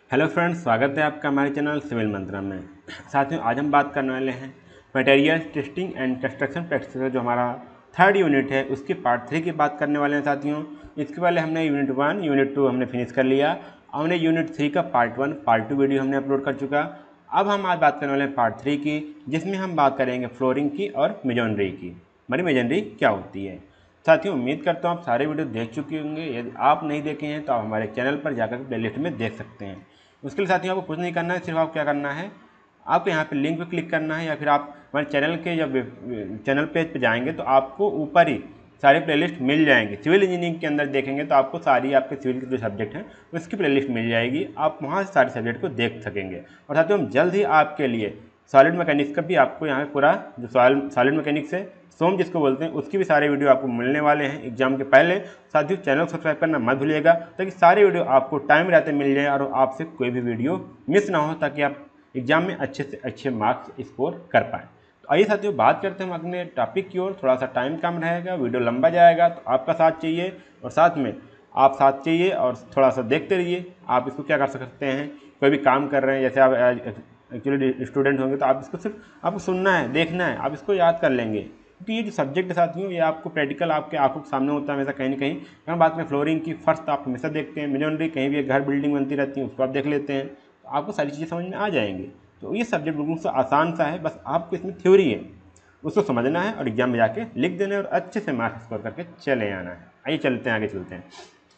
Hello friends, स्वागत है आपका हमारे चैनल सिविल मंत्रा में। साथियों, आज हम बात करने वाले हैं material testing and construction practice जो हमारा थर्ड यूनिट है उसकी पार्ट 3 की बात करने वाले हैं। साथियों, इसके पहले हमने यूनिट 1 यूनिट 2 हमने फिनिश कर लिया। हमने यूनिट 3 का पार्ट 1 पार्ट 2 वीडियो हमने अपलोड कर चुका। अब हम आज बात करने वाले हैं पार्ट 3 की, जिसमें हम बात करेंगे फ्लोरिंग की और मेजनरी की। हमारी मेजनरी क्या होती है। साथियों, उम्मीद करता हूँ आप सारे वीडियो देख चुके होंगे। यदि आप नहीं देखे हैं तो आप हमारे चैनल पर जाकर प्लेलिस्ट में देख सकते हैं। उसके लिए साथियों आपको कुछ नहीं करना है, सिर्फ आपको क्या करना है, आपको यहाँ पे लिंक पे क्लिक करना है या फिर आप हमारे चैनल के जब चैनल पेज पे जाएंगे तो आपको ऊपर ही सारी प्लेलिस्ट मिल जाएंगी। सिविल इंजीनियरिंग के अंदर देखेंगे तो आपको सारी आपके सिविल के जो सब्जेक्ट हैं उसकी प्लेलिस्ट मिल जाएगी। आप वहाँ से सारे सब्जेक्ट को देख सकेंगे। और साथियों, हम जल्द ही आपके लिए सॉलिड मैकेनिक्स का भी आपको यहाँ पूरा जो सॉलिड मैकेनिक्स है, सोम जिसको बोलते हैं, उसकी भी सारे वीडियो आपको मिलने वाले हैं एग्जाम के पहले। साथियों, चैनल को सब्सक्राइब करना मत भूलिएगा ताकि सारे वीडियो आपको टाइम रहते मिल जाए और आपसे कोई भी वीडियो मिस ना हो, ताकि आप एग्जाम में अच्छे से अच्छे मार्क्स स्कोर कर पाएँ। तो आइए साथियों, बात करते हैं हम अपने टॉपिक की ओर। थोड़ा सा टाइम कम रहेगा, वीडियो लंबा जाएगा, तो आपका साथ चाहिए और साथ में आप साथ चाहिए और थोड़ा सा देखते रहिए। आप इसको क्या कर सकते हैं, कोई भी काम कर रहे हैं, जैसे आप एक्चुअली स्टूडेंट होंगे तो आप इसको सिर्फ आपको सुनना है, देखना है, आप इसको याद कर लेंगे। क्योंकि ये जो सब्जेक्ट है साथियों, ये आपको प्रैक्टिकल आपके आंखों के सामने होता है हमेशा कहीं ना कहीं। अगर हम बात करें फ्लोरिंग की, फर्श तो आप हमेशा देखते हैं, मेजनरी कहीं भी घर बिल्डिंग बनती रहती है उसको आप देख लेते हैं, तो आपको सारी चीज़ें समझ में आ जाएंगी। तो ये सब्जेक्ट बिल्कुल सा आसान सा है, बस आपको इसमें थ्योरी है, उसको समझना है और एग्जाम में जाके लिख देना है और अच्छे से मार्क्स स्कोर करके चले आना है। आइए चलते हैं, आगे चलते हैं।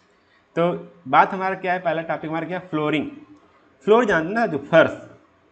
तो बात हमारा क्या है, पहला टॉपिक हमारा क्या है, फ्लोरिंग। फ्लोर जानते ना, जो फर्श,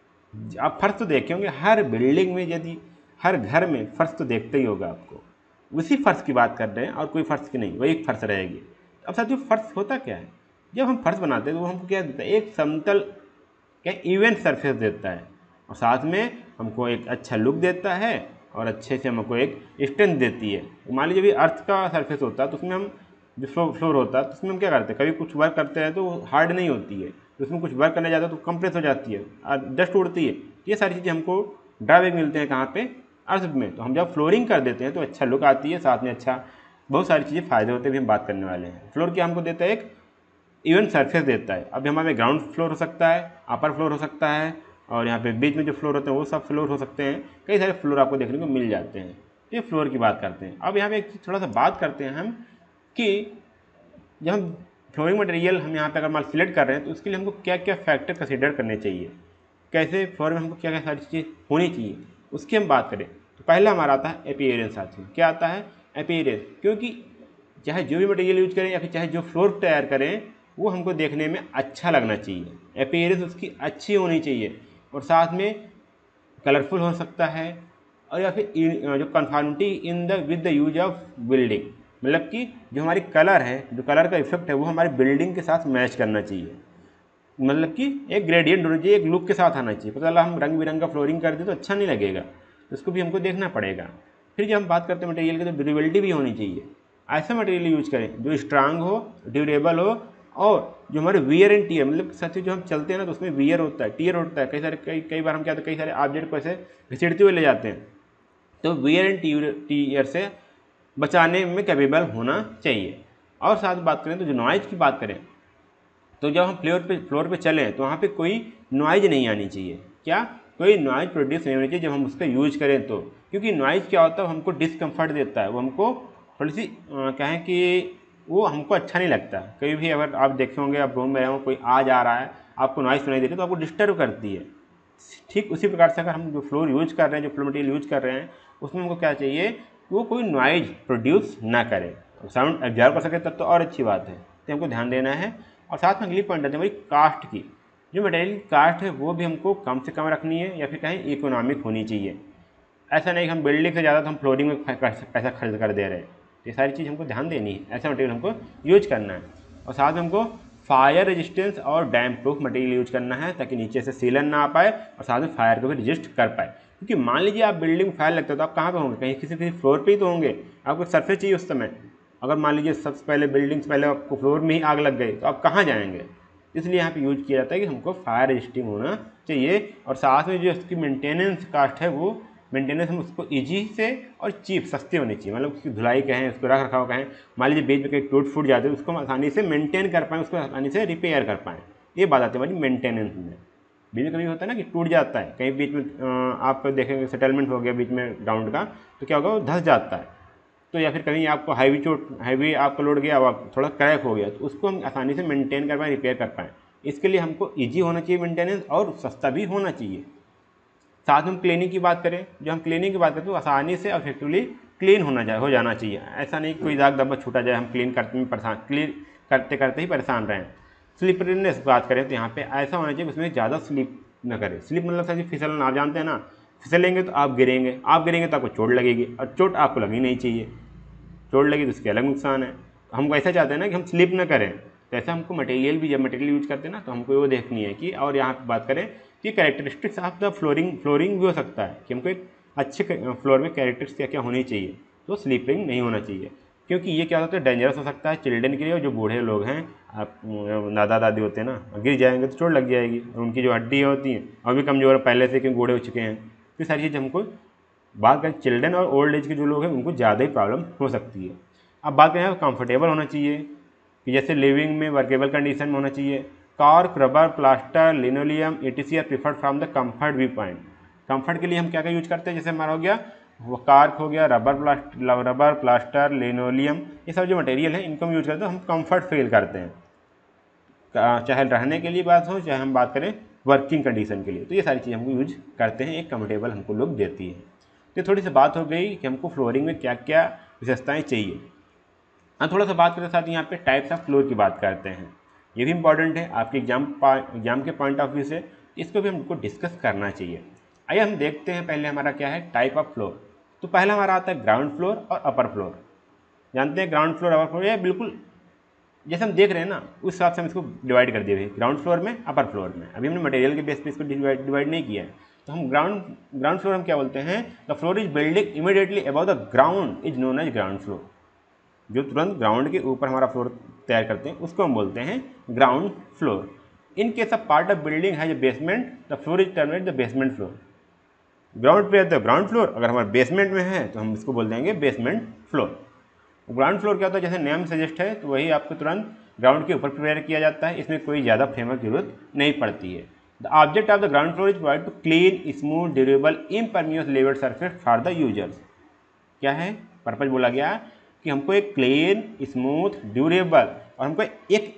आप फर्श तो देखे होंगे हर बिल्डिंग में, यदि हर घर में फर्श तो देखते ही होगा आपको। उसी फर्श की बात कर रहे हैं और कोई फर्श की नहीं, वही एक फर्श रहेगी। अब साथियों, फर्श होता क्या है, जब हम फर्श बनाते हैं तो वो हमको क्या देता है, एक समतल क्या इवन सरफेस देता है और साथ में हमको एक अच्छा लुक देता है और अच्छे से हमको एक स्ट्रेंथ देती है। मान लीजिए भी अर्थ का सरफेस होता है तो उसमें हम जो फ्लोर होता है तो उसमें हम क्या करते हैं, कभी कुछ वर्क करते हैं तो हार्ड नहीं होती है, तो उसमें कुछ वर्क करने जाता है तो कंप्रेस हो जाती है और डस्ट उड़ती है। ये सारी चीज़ें हमको ड्राबैक मिलते हैं कहाँ पे, अर्थ में। तो हम जब फ्लोरिंग कर देते हैं तो अच्छा लुक आती है, साथ में अच्छा बहुत सारी चीज़ें फ़ायदे होते हैं, भी हम बात करने वाले हैं। फ्लोर क्या हमको देता है, एक इवन सरफेस देता है। अब हमारे ग्राउंड फ्लोर हो सकता है, अपर फ्लोर हो सकता है और यहाँ पे बीच में जो फ्लोर होते हैं वो सब फ्लोर हो सकते हैं। कई सारे फ्लोर आपको देखने को मिल जाते हैं। ये फ्लोर की बात करते हैं। अब यहाँ पे एक थोड़ा सा बात करते हैं हम कि जब हम फ्लोरिंग मटेरियल हम यहाँ पे अगर मान सिलेक्ट कर रहे हैं तो उसके लिए हमको क्या क्या फैक्टर कंसिडर करने चाहिए, कैसे फ्लोर में हमको क्या क्या सारी चीज़ें होनी चाहिए, उसकी हम बात करें तो पहला हमारा आता है अपीयरेंस। साथियों, क्या आता है, अपीयरेंस। क्योंकि चाहे जो भी मटेरियल यूज करें या फिर चाहे जो फ्लोर तैयार करें, वो हमको देखने में अच्छा लगना चाहिए। अपीयरेंस उसकी अच्छी होनी चाहिए और साथ में कलरफुल हो सकता है और या फिर जो conformity in the with the use of building, मतलब कि जो हमारी कलर है, जो कलर का इफेक्ट है वो हमारी बिल्डिंग के साथ मैच करना चाहिए। मतलब कि एक ग्रेडियंट होना चाहिए, एक लुक के साथ आना चाहिए। पता चला हम रंग बिरंगा फ्लोरिंग कर दें तो अच्छा नहीं लगेगा, तो उसको भी हमको देखना पड़ेगा। फिर जब हम बात करते हैं मटेरियल की, तो ड्यूरेबिलिटी भी होनी चाहिए। ऐसा मटेरियल यूज करें जो स्ट्रांग हो, ड्यूरेबल हो और जो हमारे वियर एंड टीयर, मतलब सच जो हम चलते हैं ना तो उसमें वियर होता है, टीयर होता है। कई बार हम क्या होता है, कई सारे ऑब्जेक्ट को ऐसे घसीटते हुए ले जाते हैं, तो वियर एंड टीयर से बचाने में कैपेबल होना चाहिए। और साथ बात करें तो जो नॉइज की बात करें, तो जब हम फ्लोर पे चलें तो वहाँ पे कोई नॉइज नहीं आनी चाहिए। क्या, कोई नॉइज प्रोड्यूस नहीं होनी चाहिए जब हम उसका यूज करें तो। क्योंकि नॉइज क्या होता है, हमको डिस्कम्फर्ट देता है, वो हमको थोड़ी सी कहें कि वो हमको अच्छा नहीं लगता। कभी भी अगर आप देखे होंगे, आप रूम में रहे हो, कोई आ जा रहा है, आपको नॉइज सुनाई दे रही है तो आपको डिस्टर्ब करती है। ठीक उसी प्रकार से अगर हम जो फ्लोर यूज कर रहे हैं, जो फ्लोर मटेरियल यूज कर रहे हैं, उसमें हमको क्या चाहिए कि वो कोई नॉइज प्रोड्यूस ना करे, साउंड एब्जॉर्ब कर सके, तब तो और अच्छी बात है। तो हमको ध्यान देना है। और साथ में अगली पॉइंट आती है हमारी कास्ट की। जो मटेरियल की कास्ट है वो भी हमको कम से कम रखनी है या फिर कहीं इकोनॉमिक होनी चाहिए। ऐसा नहीं कि हम बिल्डिंग से ज़्यादा तो हम फ्लोरिंग में पैसा खर्च कर दे रहे हैं। ये सारी चीज़ हमको ध्यान देनी है, ऐसा मटेरियल हमको यूज करना है। और साथ में हमको फायर रेजिस्टेंस और डैम प्रूफ मटेरियल यूज करना है, ताकि नीचे से सीलन ना आ पाए और साथ में फायर को भी रजिस्ट कर पाए। क्योंकि मान लीजिए आप बिल्डिंग में फायर लगता है तो आप कहाँ पे होंगे, कहीं किसी फ्लोर पे ही तो होंगे, आपको सरफेस चाहिए उस समय। अगर मान लीजिए सबसे पहले बिल्डिंग से पहले आपको फ्लोर में ही आग लग गई तो आप कहाँ जाएंगे। इसलिए यहाँ पे यूज किया जाता है कि हमको फायर रेजिस्टिंग होना चाहिए। और साथ में जो इसकी मेंटेनेंस कास्ट है, वो मेंटेनेंस हम उसको ईजी से और चीप, सस्ती होनी चाहिए। मतलब उसकी धुलाई कहें, उसको रख रखाव कहें, मान लीजिए बीच में कहीं टूट फूट जाते हैं उसको हम आसानी से मेंटेन कर पाएँ, उसको आसानी से रिपेयर कर पाएँ। ये बात आती है हमारी मेंटेनेंस में। बीच में कभी होता है ना कि टूट जाता है, कहीं बीच में आप देखेंगे सेटलमेंट हो गया बीच में ग्राउंड का, तो क्या होगा वो धंस जाता है। तो या फिर कहीं आपको हैवी आपको लोड गया, अब थोड़ा क्रैक हो गया, तो उसको हम आसानी से मेंटेन कर पाएँ, रिपेयर कर पाएँ। इसके लिए हमको ईजी होना चाहिए मेंटेनेंस और सस्ता भी होना चाहिए। साथ में हम क्लीनिंग की बात करें, जो हम क्लीनिंग की बात करते हैं तो आसानी से इफेक्टिवली क्लीन हो जाना चाहिए। ऐसा नहीं कोई दाग धब्बा छूटा जाए, हम क्लीन करते करते ही परेशान रहें। स्लिपरीनेस बात करें तो यहाँ पे ऐसा होना चाहिए उसमें ज़्यादा स्लिप न करें। स्लिप मतलब सर फिसलना, आप जानते हैं ना, फिसलेंगे तो आप गिरेंगे तो आपको चोट लगेगी, और चोट आपको लगनी नहीं चाहिए, चोट लगी तो उसके अलग नुकसान है। हम ऐसा चाहते हैं ना कि हम स्लिप ना करें, तो ऐसा हमको जब मटेरियल यूज करते हैं ना, तो हमको वो देखनी है कि, और यहाँ पे बात करें कि कैरेक्टरिस्टिक्स ऑफ द फ्लोरिंग भी हो सकता है कि हमको एक अच्छे फ्लोर में कैरेक्टरिस्टिक्स क्या क्या होनी चाहिए, तो स्लीपिंग नहीं होना चाहिए, क्योंकि ये क्या होता है डेंजरस हो सकता है चिल्ड्रन के लिए, और जो बूढ़े लोग हैं, आप दादा दादी होते हैं ना, गिर जाएंगे तो चोट लग जाएगी, उनकी जो हड्डी होती हैं और भी कमज़ोर है पहले से, क्योंकि बूढ़े हो चुके हैं। तो सारी चीज़ हमको बात करें चिल्ड्रन और ओल्ड एज के जो लोग हैं उनको ज़्यादा ही प्रॉब्लम हो सकती है। अब बात करें कंफर्टेबल होना चाहिए कि जैसे लिविंग में वर्केबल कंडीशन में होना चाहिए। Cork, rubber, plaster, linoleum etc are preferred from the comfort view point. Comfort के लिए हम क्या क्या यूज करते हैं, जैसे हमारा हो गया वो कार्क हो गया, रबर प्लास्टर, लिनोलियम, ये सब जो मटेरियल है इनको हम यूज करते हैं, हम कंफर्ट फील करते हैं, चाहे रहने के लिए बात हो, चाहे हम बात करें वर्किंग कंडीशन के लिए, तो ये सारी चीज़ हमको यूज करते हैं, एक कंफर्टेबल हमको लुक देती है। तो थोड़ी सी बात हो गई कि हमको फ्लोरिंग में क्या क्या विशेषताएं चाहिए। हाँ, थोड़ा सा बात करते साथ यहाँ पे टाइप्स ऑफ फ्लोर की बात करते हैं, ये भी इंपॉर्टेंट है आपके एग्जाम के पॉइंट ऑफ व्यू से, इसको भी हमको डिस्कस करना चाहिए। आइए हम देखते हैं पहले हमारा क्या है टाइप ऑफ फ्लोर। तो पहला हमारा आता है ग्राउंड फ्लोर और अपर फ्लोर। जानते हैं ग्राउंड फ्लोर अपर फ्लोर, ये बिल्कुल जैसे हम देख रहे हैं ना उस हिसाब से हम इसको डिवाइड कर दिए हुए, ग्राउंड फ्लोर में अपर फ्लोर में। अभी हमने मटेरियल के बेस पे इसको डिवाइड नहीं किया है, तो हम ग्राउंड फ्लोर हम क्या बोलते हैं, the floor is building immediately above the ground is known as ground floor. जो तुरंत ग्राउंड के ऊपर हमारा फ्लोर तैयार करते हैं उसको हम बोलते हैं ground floor. In case of part of building है जो basement, the floor is terminate the basement floor. Ground पे है ग्राउंड फ्लोर, अगर हमारे बेसमेंट में है तो हम इसको बोल देंगे बेसमेंट फ्लोर। ग्राउंड फ्लोर क्या होता है, जैसे नेम सजेस्ट है, तो वही आपको तुरंत ग्राउंड के ऊपर प्रिपेयर किया जाता है, इसमें कोई ज़्यादा फ्रेमवर्क की जरूरत नहीं पड़ती है। The object of the ground floor is provide to clean, smooth, durable, impermeable level surface for the users. क्या है पर्पज बोला गया कि हमको एक क्लीन, स्मूथ, ड्यूरेबल और हमको एक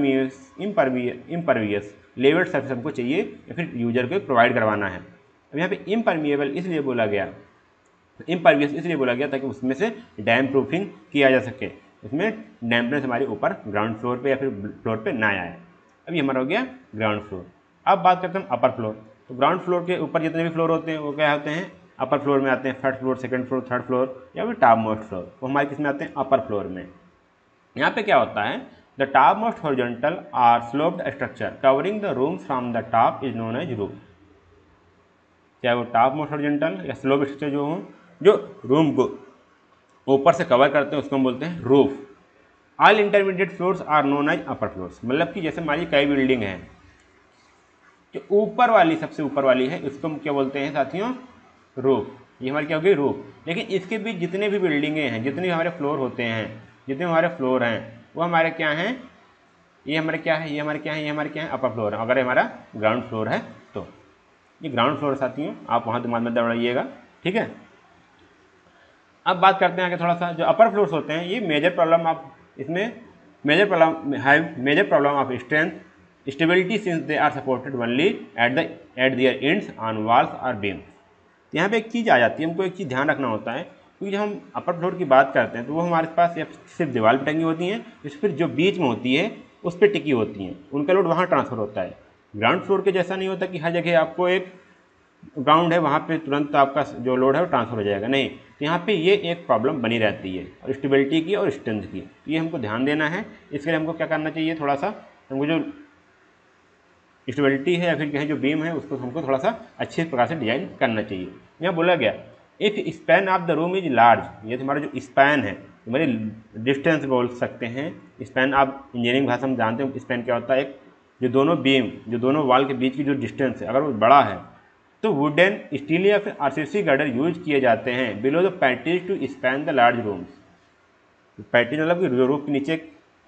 इम्परवियस लेवल सरफेस हमको चाहिए या फिर यूजर को प्रोवाइड करवाना है। अब यहाँ पे इम्परमिएबल इसलिए बोला गया, इम्परवियस इसलिए बोला गया ताकि उसमें से डैम प्रूफिंग किया जा सके, उसमें डैम्पनेस हमारे ऊपर ग्राउंड फ्लोर पे या फिर फ्लोर पे ना आए। अभी हमारा हो गया ग्राउंड फ्लोर। अब बात करते हैं अपर फ्लोर। तो ग्राउंड फ्लोर के ऊपर जितने भी फ्लोर होते हैं वो क्या होते हैं, अपर फ्लोर में आते हैं, first floor, second floor, third floor या फिर टॉप मोस्ट फ्लोर, वो हमारे किस में आते हैं, अपर फ्लोर में। यहाँ पे क्या होता है, the top most horizontal or sloped structure covering the rooms from the top is known as roof. चाहे वो टॉप मोस्ट हॉरिजॉन्टल या स्लोप स्ट्रक्चर जो हो, जो रूम को ऊपर से कवर करते हैं उसको हम बोलते हैं roof. All intermediate floors are known as upper floors. मतलब कि जैसे हमारी कई बिल्डिंग है, जो ऊपर वाली सबसे ऊपर वाली है उसको हम क्या बोलते हैं साथियों, रूफ। ये हमारी क्या होगी, रूफ। लेकिन इसके बीच जितने भी बिल्डिंगें हैं, जितने भी हमारे फ्लोर होते हैं, जितने हमारे फ्लोर हैं वो हमारे क्या हैं, ये हमारे क्या है, ये हमारे क्या है, ये हमारे क्या है, अपर फ्लोर है। अगर हमारा ग्राउंड फ्लोर है तो ये ग्राउंड फ्लोर साथियों, आप वहाँ दिमाग में दौड़ाइएगा, ठीक है। अब बात करते हैं आगे थोड़ा सा, जो अपर फ्लोर्स होते हैं ये मेजर प्रॉब्लम आप इसमें major problem of strength stability since they are supported only at their ends on walls और बीम्स। यहाँ पे एक चीज़ आ जाती है, हमको एक चीज़ ध्यान रखना होता है, क्योंकि जब हम अपर फ्लोर की बात करते हैं तो वो हमारे पास सिर्फ दीवार पर टंगी होती हैं, फिर जो बीच में होती है उस पर टिकी होती हैं, उनका लोड वहाँ ट्रांसफर होता है। ग्राउंड फ्लोर के जैसा नहीं होता कि हर जगह आपको एक ग्राउंड है वहाँ पे तुरंत आपका जो लोड है वो ट्रांसफर हो जाएगा, नहीं। तो यहाँ पे ये एक प्रॉब्लम बनी रहती है, और स्टेबिलिटी की और स्ट्रेंथ की, तो ये हमको ध्यान देना है। इसके लिए हमको क्या करना चाहिए, थोड़ा सा हमको जो स्टेबिलिटी है या फिर कहें जो बीम है उसको हमको थोड़ा सा अच्छे प्रकार से डिजाइन करना चाहिए। यहाँ बोला गया if span of the room is large, ये हमारा जो स्पैन है, हमारे डिस्टेंस बोल सकते हैं। स्पैन आप इंजीनियरिंग भाषा में जानते हैं स्पैन क्या होता है, एक जो दोनों बीम, जो दोनों वॉल के बीच की जो डिस्टेंस है अगर वो बड़ा है तो वुडन, स्टील या फिर आरसीसी गर्डर यूज किए जाते हैं below the patties to span the large rooms. Patties मतलब कि रूफ के नीचे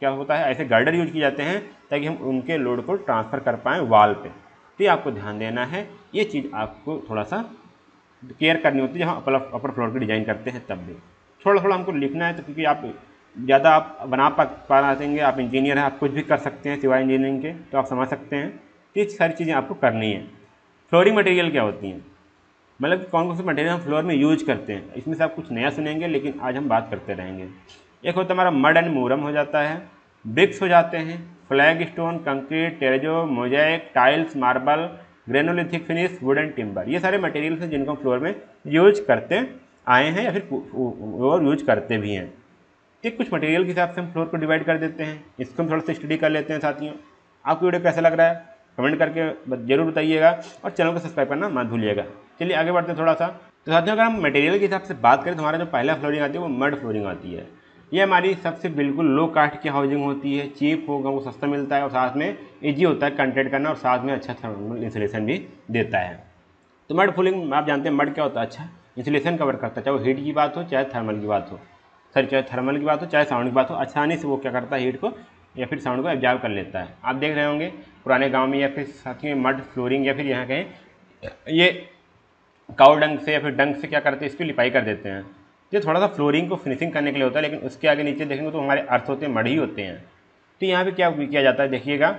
क्या होता है, ऐसे गर्डर यूज किए जाते हैं ताकि हम उनके लोड को ट्रांसफ़र कर पाएँ वाल पे। तो ये आपको ध्यान देना है, ये चीज़ आपको थोड़ा सा केयर करनी होती है जहाँ अपर फ्लोर की डिज़ाइन करते हैं तब भी। थोड़ा थोड़ा हमको लिखना है, तो क्योंकि आप ज़्यादा आप बना पाएंगे, आप इंजीनियर हैं, आप कुछ भी कर सकते हैं सिवाय इंजीनियरिंग के, तो आप समझ सकते हैं। तो ये सारी चीज़ें आपको करनी है। फ्लोरिंग मटेरियल क्या होती हैं, मतलब कौन कौन से मटेरियल हम फ्लोर में यूज करते हैं, इसमें से आप कुछ नया सुनेंगे, लेकिन आज हम बात करते रहेंगे। एक होता है हमारा मड एंड मूरम हो जाता है, ब्रिक्स हो जाते हैं, flag stone, concrete, terrazzo, mosaic, tiles, marble, granolithic finish, wood and timber. ये सारे मटेरियल्स हैं जिनको हम फ्लोर में यूज करते आए हैं या फिर और यूज करते भी हैं। तो कुछ मटेरियल के हिसाब से हम फ्लोर को डिवाइड कर देते हैं। इसको हम थोड़ा सा स्टडी कर लेते हैं साथियों। आपको वीडियो कैसा लग रहा है कमेंट करके जरूर बताइएगा, और चैनल को सब्सक्राइब करना मत भूलिएगा। चलिए आगे बढ़ते हैं थोड़ा सा। तो साथियों, अगर हम मटेरियल के हिसाब से बात करें तो हमारा जो पहला फ्लोरिंग आती है वो मड फ्लोरिंग आती है। ये हमारी सबसे बिल्कुल लो कास्ट की हाउसिंग होती है, चीप होगा, वो सस्ता मिलता है और साथ में ईजी होता है कंटेंट करना, और साथ में अच्छा थर्मल इंसुलेशन भी देता है। तो मड फ्लोरिंग आप जानते हैं मड क्या होता है, अच्छा इंसुलेशन कवर करता है, चाहे वो हीट की बात हो चाहे थर्मल की बात हो, चाहे थर्मल की बात हो चाहे साउंड की बात हो, आसानी से वो क्या करता है हीट को या फिर साउंड को एब्जॉर्ब कर लेता है। आप देख रहे होंगे पुराने गांव में या फिर साथियों में मड फ्लोरिंग या फिर यहाँ कहें ये काऊ डंग से या फिर डंग से क्या करते हैं, इसकी लिपाई कर देते हैं। ये थोड़ा सा फ्लोरिंग को फिनिशिंग करने के लिए होता है, लेकिन उसके आगे नीचे देखेंगे तो हमारे अर्थ होते हैं, मड ही होते हैं। तो यहाँ पे क्या किया जाता है देखिएगा,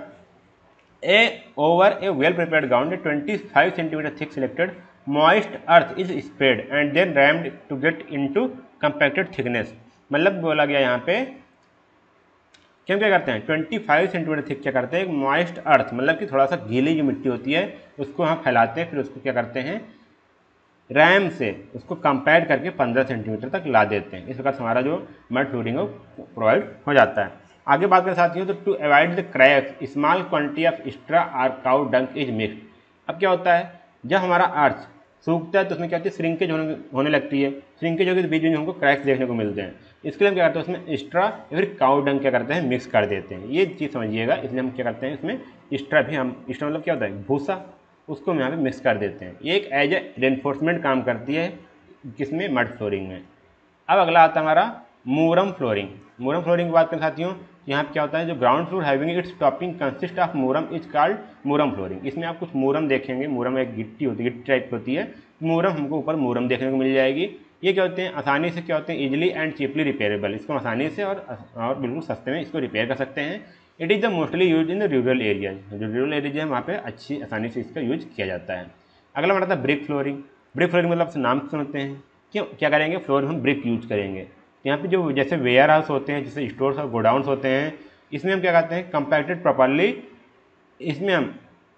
over a well prepared ground, a 25 cm thick selected moist earth is spread and then rammed to get into compacted thickness। मतलब बोला गया यहाँ पे कि हम क्या करते हैं 25 सेंटीमीटर थिक क्या करते हैं, एक मॉइस्ट अर्थ मतलब कि थोड़ा सा गीली जो मिट्टी होती है उसको हम फैलाते हैं, फिर उसको क्या करते हैं रैम से उसको कंपैक्ट करके 15 सेंटीमीटर तक ला देते हैं। इस प्रकार से हमारा जो मड फ्लोरिंग प्रोवाइड हो जाता है। आगे बात करें साथियों, तो to avoid the cracks small quantity of extra or cow dung is mixed. अब क्या होता है, जब हमारा अर्थ सूखता है तो उसमें क्या होती है श्रिंकेज होने लगती है, श्रिंकेज होगी तो बीच में हमको क्रैक्स देखने को मिलते हैं। इसके लिए हम क्या करते हैं उसमें एक्स्ट्रा या फिर काउ डंक क्या करते हैं मिक्स कर देते हैं। ये चीज़ समझिएगा, इसलिए हम क्या करते हैं इसमें एक्स्ट्रा भी हम एक्स्ट्रा मतलब क्या होता है भूसा, उसको हम यहाँ पे मिक्स कर देते हैं। ये एक एज ए रेनफोर्समेंट काम करती है किसमें मड फ्लोरिंग में। अब अगला आता है हमारा मूरम फ्लोरिंग। मूरम फ्लोरिंग की बात करें साथियों, यहाँ पे क्या होता है जो ground floor having its topping consist of moorum is called moorum flooring. इसमें आप कुछ मूरम देखेंगे, मूरम एक गिट्टी होती है, गिट्टी टाइप की होती है, मूरम हमको ऊपर मूरम देखने को मिल जाएगी। ये क्या होते हैं आसानी से क्या होते हैं इजिली एंड चीपली रिपेयरेबल, इसको आसानी से और बिल्कुल सस्ते में इसको रिपेयर कर सकते हैं। It is the mostly use in the rural areas, जो रूरल एरिया है वहाँ पे अच्छी आसानी से इसका यूज किया जाता है। अगला हमारा था ब्रिक फ्लोरिंग। ब्रिक फ्लोरिंग मतलब नाम समझते हैं क्यों क्या करेंगे, फ्लोर में हम ब्रिक यूज करेंगे। यहाँ पे जो जैसे वेयर हाउस होते हैं, जैसे स्टोर्स और गोडाउन्स होते हैं, इसमें हम क्या करते हैं कंपैक्टेड प्रॉपरली, इसमें हम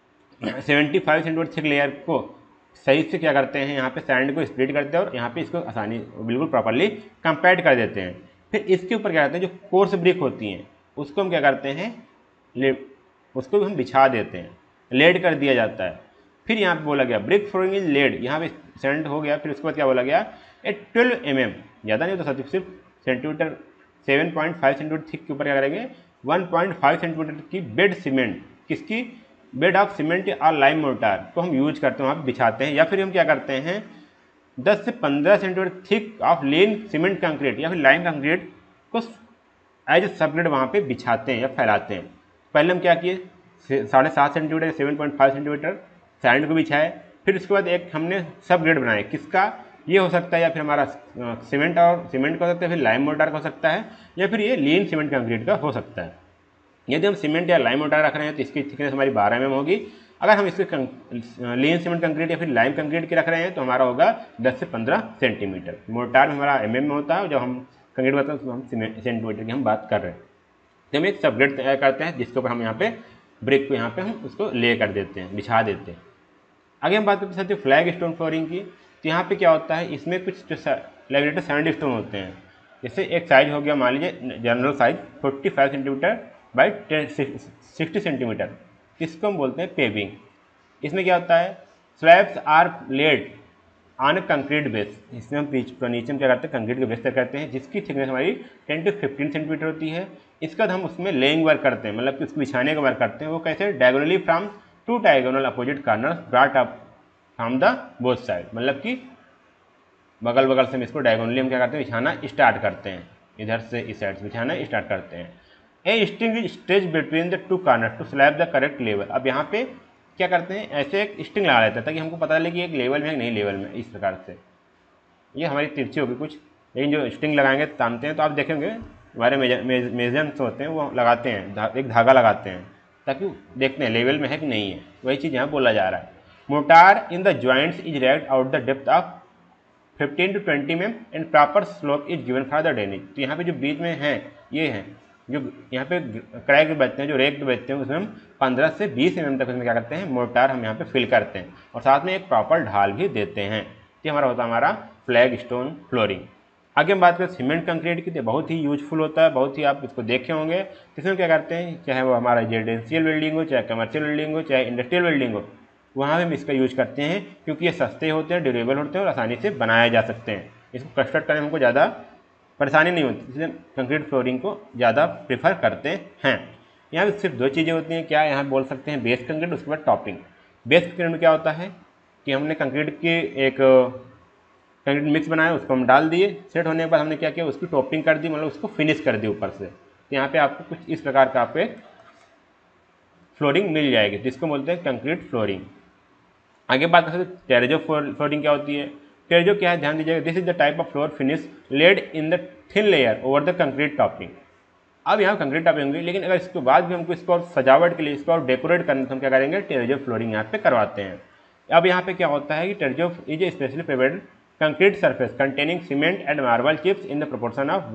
75 सेंटीमीटर थिक लेयर को सही से क्या करते हैं यहाँ पे सैंड को स्प्लिट करते हैं और यहाँ पे इसको आसानी बिल्कुल प्रॉपरली कंपैक्ट कर देते हैं। फिर इसके ऊपर क्या करते हैं जो कोर्स ब्रिक होती हैं उसको हम क्या करते हैं उसको भी हम बिछा देते हैं, लेड कर दिया जाता है। फिर यहाँ पे बोला गया ब्रिक फ्लोरिंग इज लेड, यहाँ पे सैंड हो गया। फिर उसके बाद क्या बोला गया 12 mm, ज़्यादा नहीं होता तो सिर्फ सेंटीमीटर 7.5 सेंटीमीटर थिक के ऊपर क्या करेंगे 1.5 सेंटीमीटर की बेड सीमेंट, किसकी बेड ऑफ सीमेंट और लाइम मोर्टार को हम यूज करते हैं वहाँ पे बिछाते हैं। या फिर हम क्या करते हैं 10 से 15 centimetre thick of lean cement concrete या फिर लाइम कंक्रीट को एज ए सबग्रेड वहाँ पे बिछाते हैं या फैलाते हैं। पहले हम क्या किए 7.5 सेंटीमीटर 7.5 सेंटीमीटर सैंड को बिछाए, फिर उसके बाद एक हमने सब ग्रेड बनाए, किसका ये हो सकता है या फिर हमारा सीमेंट और सीमेंट का हो सकता है, फिर लाइम मोर्टार का हो सकता है, या फिर ये लीन सीमेंट कंक्रीट का हो सकता है। यदि हम सीमेंट या लाइम मोर्टार रख रहे हैं तो इसकी थिकनेस हमारी 12 mm होगी। अगर हम इसके लीन सीमेंट कंक्रीट या फिर लाइम कंक्रीट की रख रहे हैं तो हमारा होगा 10 से 15 सेंटीमीटर। मोर्टार में हमारा mm में होता है, जब हम कंक्रीट बताते हैं तो हम सेंटीमीटर की हम बात कर रहे हैं। तो हम एक सबग्रेड तैयार करते हैं जिसके ऊपर हम यहाँ पे ब्रिक को यहाँ पे हम उसको ले कर देते हैं, बिछा देते हैं। आगे हम बात करते हैं फ्लैग स्टोन फ्लोरिंग की। तो यहाँ पे क्या होता है इसमें कुछ जो लैमिनेटेड सैंड स्टोन होते हैं, जैसे एक साइज हो गया मान लीजिए general size 45 centimetre by 60 centimetre, इसको हम बोलते हैं पेविंग। इसमें क्या होता है slabs are laid on concrete base, इसमें हम नीचे में क्या करते हैं कंक्रीट के बेस तक करते हैं जिसकी थिकनेस हमारी 10 से 15 सेंटीमीटर होती है। इसके बाद हम उसमें लेइंग वर्क करते हैं, मतलब कि उसको बिछाने का वर्क करते हैं। वो कैसे diagonally from 2 diagonal opposite corners brought up from the both side, मतलब कि बगल से हम इसको डायगोनली हम क्या करते हैं बिछाना स्टार्ट करते हैं, इधर से इस साइड से बिछाना स्टार्ट करते हैं। A string is stretch between the two corner to slab the correct level. अब यहाँ पे क्या करते हैं, ऐसे एक स्ट्रिंग लगा लेते हैं ताकि हमको पता चले कि एक लेवल में है नहीं लेवल में। इस प्रकार से ये हमारी तिरछी होगी कुछ, लेकिन जो स्ट्रिंग लगाएंगे तानते हैं तो आप देखेंगे हमारे मेजरमेंट्स होते हैं वो लगाते हैं, एक धागा लगाते हैं ताकि देखते हैं लेवल में है कि नहीं है। वही चीज़ यहाँ बोला जा रहा है। Mortar in the joints is raked out the depth of 15 to 20 mm and proper slope is given for the drainage. तो यहाँ पे जो बीच में है ये है जो यहाँ पे क्रैक बचते हैं, जो रेक बचते हैं उसमें हम 15 से 20 mm तक उसमें क्या करते हैं, मोटार हम यहाँ पे फिल करते हैं और साथ में एक प्रॉपर ढाल भी देते हैं। ये हमारा होता है हमारा फ्लैग स्टोन फ्लोरिंग। आगे हम बात करें सीमेंट कंक्रीट की, तो बहुत ही यूजफुल होता है, बहुत ही आप इसको देखे होंगे। इसमें क्या करते हैं, चाहे वो हमारा रेजिडेंशियल बिल्डिंग हो, चाहे कमर्शियल बिल्डिंग हो, चाहे इंडस्ट्रियल बिल्डिंग हो, वहाँ भी हम इसका यूज करते हैं क्योंकि ये सस्ते होते हैं, ड्यूरेबल होते हैं और आसानी से बनाए जा सकते हैं। इसको कंस्ट्रक्ट करने में हमको ज़्यादा परेशानी नहीं होती, इसलिए कंक्रीट फ्लोरिंग को ज़्यादा प्रेफर करते हैं। यहाँ पे सिर्फ दो चीज़ें होती हैं, क्या यहाँ बोल सकते हैं, बेस कंक्रीट, उसके बाद टॉपिंग। बेस कंक्रीट में क्या होता है कि हमने कंक्रीट की एक कंक्रीट मिक्स बनाया, उसको हम डाल दिए, सेट होने के बाद हमने क्या किया, उसकी टॉपिंग कर दी, मतलब उसको फिनिश कर दी ऊपर से। तो यहाँ पे आपको कुछ इस प्रकार का पे फ्लोरिंग मिल जाएगी, जिसको बोलते हैं कंक्रीट फ्लोरिंग। आगे बात करते हैं टेरेजो फ्लोरिंग क्या होती है। टेरेजो क्या है, ध्यान दीजिएगा, this is the type of floor finish laid in the thin layer over the concrete topping. अब यहाँ कंक्रीट टॉपिंग होगी, लेकिन अगर इसके बाद भी हमको इसको और सजावट के लिए इसको और डेकोरेट करना तो हम क्या करेंगे, टेरेजो फ्लोरिंग यहाँ पे करवाते हैं। अब यहाँ पे क्या होता है कि terrazzo is specially prepared concrete surface containing cement and marble chips in the proportion of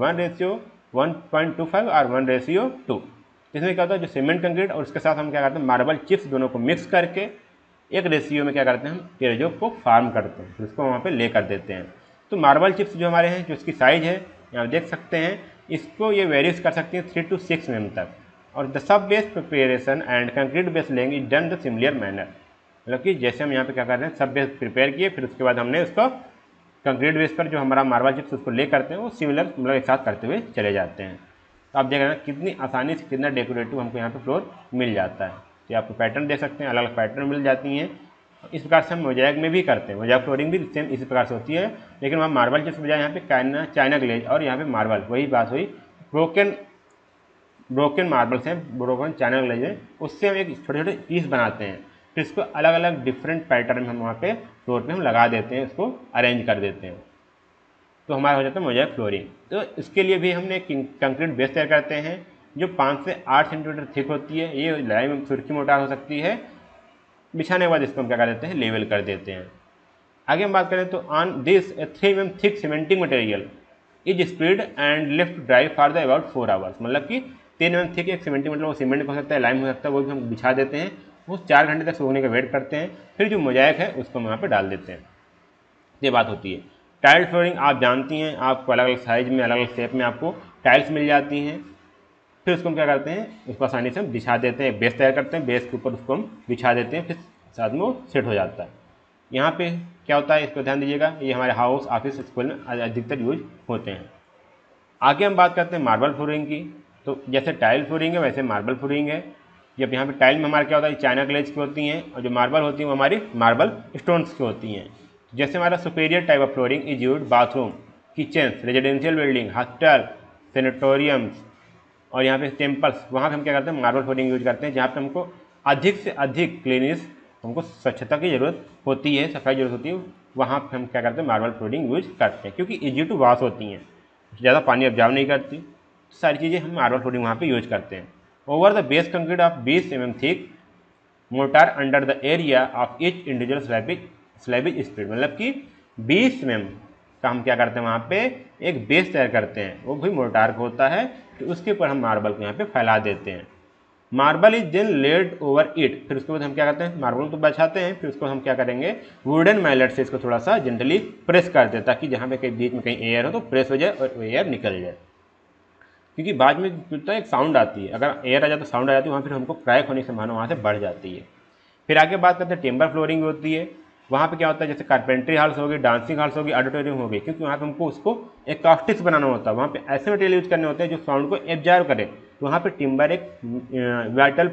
1:1.25 और 1:2। इसमें क्या होता है, जो सीमेंट कंक्रीट और उसके साथ हम क्या करते हैं, मार्बल चिप्स दोनों को मिक्स करके एक रेशियो में क्या करते हैं, हम टेरेजो को फार्म करते हैं, फिर उसको वहाँ पे ले कर देते हैं। तो मार्बल चिप्स जो हमारे हैं, जो इसकी साइज़ है यहाँ देख सकते हैं, इसको ये वेरीज कर सकती है 3 to 6 mm तक। और the sub base preparation and concrete base laying is done the similar manner, मतलब कि जैसे हम यहाँ पे क्या कर रहे हैं, सब बेस प्रिपेयर किए, फिर उसके बाद हमने उसको कंक्रीट बेस पर जो हमारा मार्बल चिप्स उसको ले करते हैं वो सिमिलर मतलब एक साथ करते हुए चले जाते हैं। तो आप देख रहे हैं कितनी आसानी से कितना डेकोरेटिव हमको यहाँ पे फ्लोर मिल जाता है। तो आपको पैटर्न देख सकते हैं, अलग अलग पैटर्न मिल जाती हैं। इस प्रकार से हम मोज़ेक में भी करते हैं, मोज़ेक फ्लोरिंग भी सेम इसी प्रकार से होती है, लेकिन वहाँ मार्बल चिप्स बजाय यहाँ पे चाइना ग्लेज और यहाँ पे मार्बल, वही बात हुई, ब्रोकन मार्बल्स हैं, ब्रोकन चाइना ग्लेज है, उससे हम एक छोटे छोटे पीस बनाते हैं, फिर इसको अलग अलग डिफरेंट पैटर्न में हम वहाँ पे फ्लोर पे हम लगा देते हैं, उसको अरेंज कर देते हैं, तो हमारा हो जाता है मोज़ेक फ्लोरिंग। तो इसके लिए भी हमने कंक्रीट बेस तैयार करते हैं जो 5 से 8 सेंटीमीटर थिक होती है। ये लड़ाई में सुर्खी मोटार हो सकती है। बिछाने के बाद इसको हम क्या कर देते हैं, लेवल कर देते हैं। आगे हम बात करें तो on this 3 mm thick cementing material is spread and left dry for the about 4 hours, मतलब कि 3 mm थिक एक सीमेंटिंग मतलब वो सीमेंट हो सकता है, लाइम हो सकता है, वो भी हम बिछा देते हैं, वो 4 घंटे तक सूखने का वेट करते हैं, फिर जो मोज़ेक है उसको हम यहाँ पर डाल देते हैं। ये बात होती है। टाइल फ्लोरिंग आप जानती हैं, आपको अलग अलग साइज़ में अलग अलग शेप में आपको टाइल्स मिल जाती हैं, फिर उसको हम क्या करते हैं, उसको आसानी से हम बिछा देते हैं, बेस तैयार करते हैं, बेस के ऊपर उसको हम बिछा देते हैं, फिर साथ में वो सेट हो जाता है। यहाँ पे क्या होता है, इसको ध्यान दीजिएगा, ये हमारे हाउस ऑफिस स्कूल में अधिकतर यूज होते हैं। आगे हम बात करते हैं मार्बल फ्लोरिंग की। तो जैसे टाइल फ्लोरिंग है वैसे मार्बल फ्लोरिंग है। जब यहाँ पे टाइल में हमारा क्या होता है, चाइना ग्लेज की होती हैं, और जो मार्बल होती हैं वो हमारी मार्बल स्टोन्स की होती हैं। जैसे हमारा superior type of flooring is used bathroom, kitchens, residential building, hostel, sanatoriums और यहाँ पे टेम्पल्स, वहाँ पे हम क्या करते हैं, मार्बल फ्लोरिंग यूज करते हैं, जहाँ पे हमको अधिक से अधिक क्लीनिस, हमको स्वच्छता की ज़रूरत होती है, सफाई जरूरत होती है, वहाँ पे हम क्या करते हैं, मार्बल फ्लोरिंग यूज करते हैं, क्योंकि इजी टू वॉश होती हैं, ज़्यादा पानी ऑब्जर्व नहीं करती, सारी चीज़ें हम मार्बल फ्लोरिंग वहाँ पे यूज करते हैं। Over the base concrete of 20 mm thick mortar under the area of each individual slabs spread, मतलब कि 20 mm का हम क्या करते हैं, वहाँ पे एक बेस तैयार करते हैं, वो भी मोटार का होता है, तो उसके ऊपर हम मार्बल को यहाँ पे फैला देते हैं। Marble is then laid over it, फिर उसके बाद हम क्या करते हैं, मार्बल को बचाते हैं, फिर उसको हम क्या करेंगे, वुडन मैलेट से इसको थोड़ा सा जेंटली प्रेस कर दें, ताकि जहाँ पे कहीं बीच में कहीं एयर हो तो प्रेस हो जाए और वो एयर निकल जाए, क्योंकि बाद में होता है एक साउंड आती है, अगर एयर आ जाए तो साउंड आ जाती है, वहाँ फिर हमको क्रैक होने की संभावना वहाँ से बढ़ जाती है। फिर आगे बात करते हैं टिम्बर फ्लोरिंग होती है। वहाँ पे क्या होता है, जैसे कारपेंट्री हॉल्स होगी, डांसिंग हॉल्स होगी, ऑडिटोरियम होगी, क्योंकि वहाँ पे हमको उसको एकॉस्टिक्स बनाना होता है, वहाँ पे ऐसे मटेरियल यूज करने होते हैं जो साउंड को एब्जॉर्व करे, तो वहाँ पे टिम्बर एक वाइटल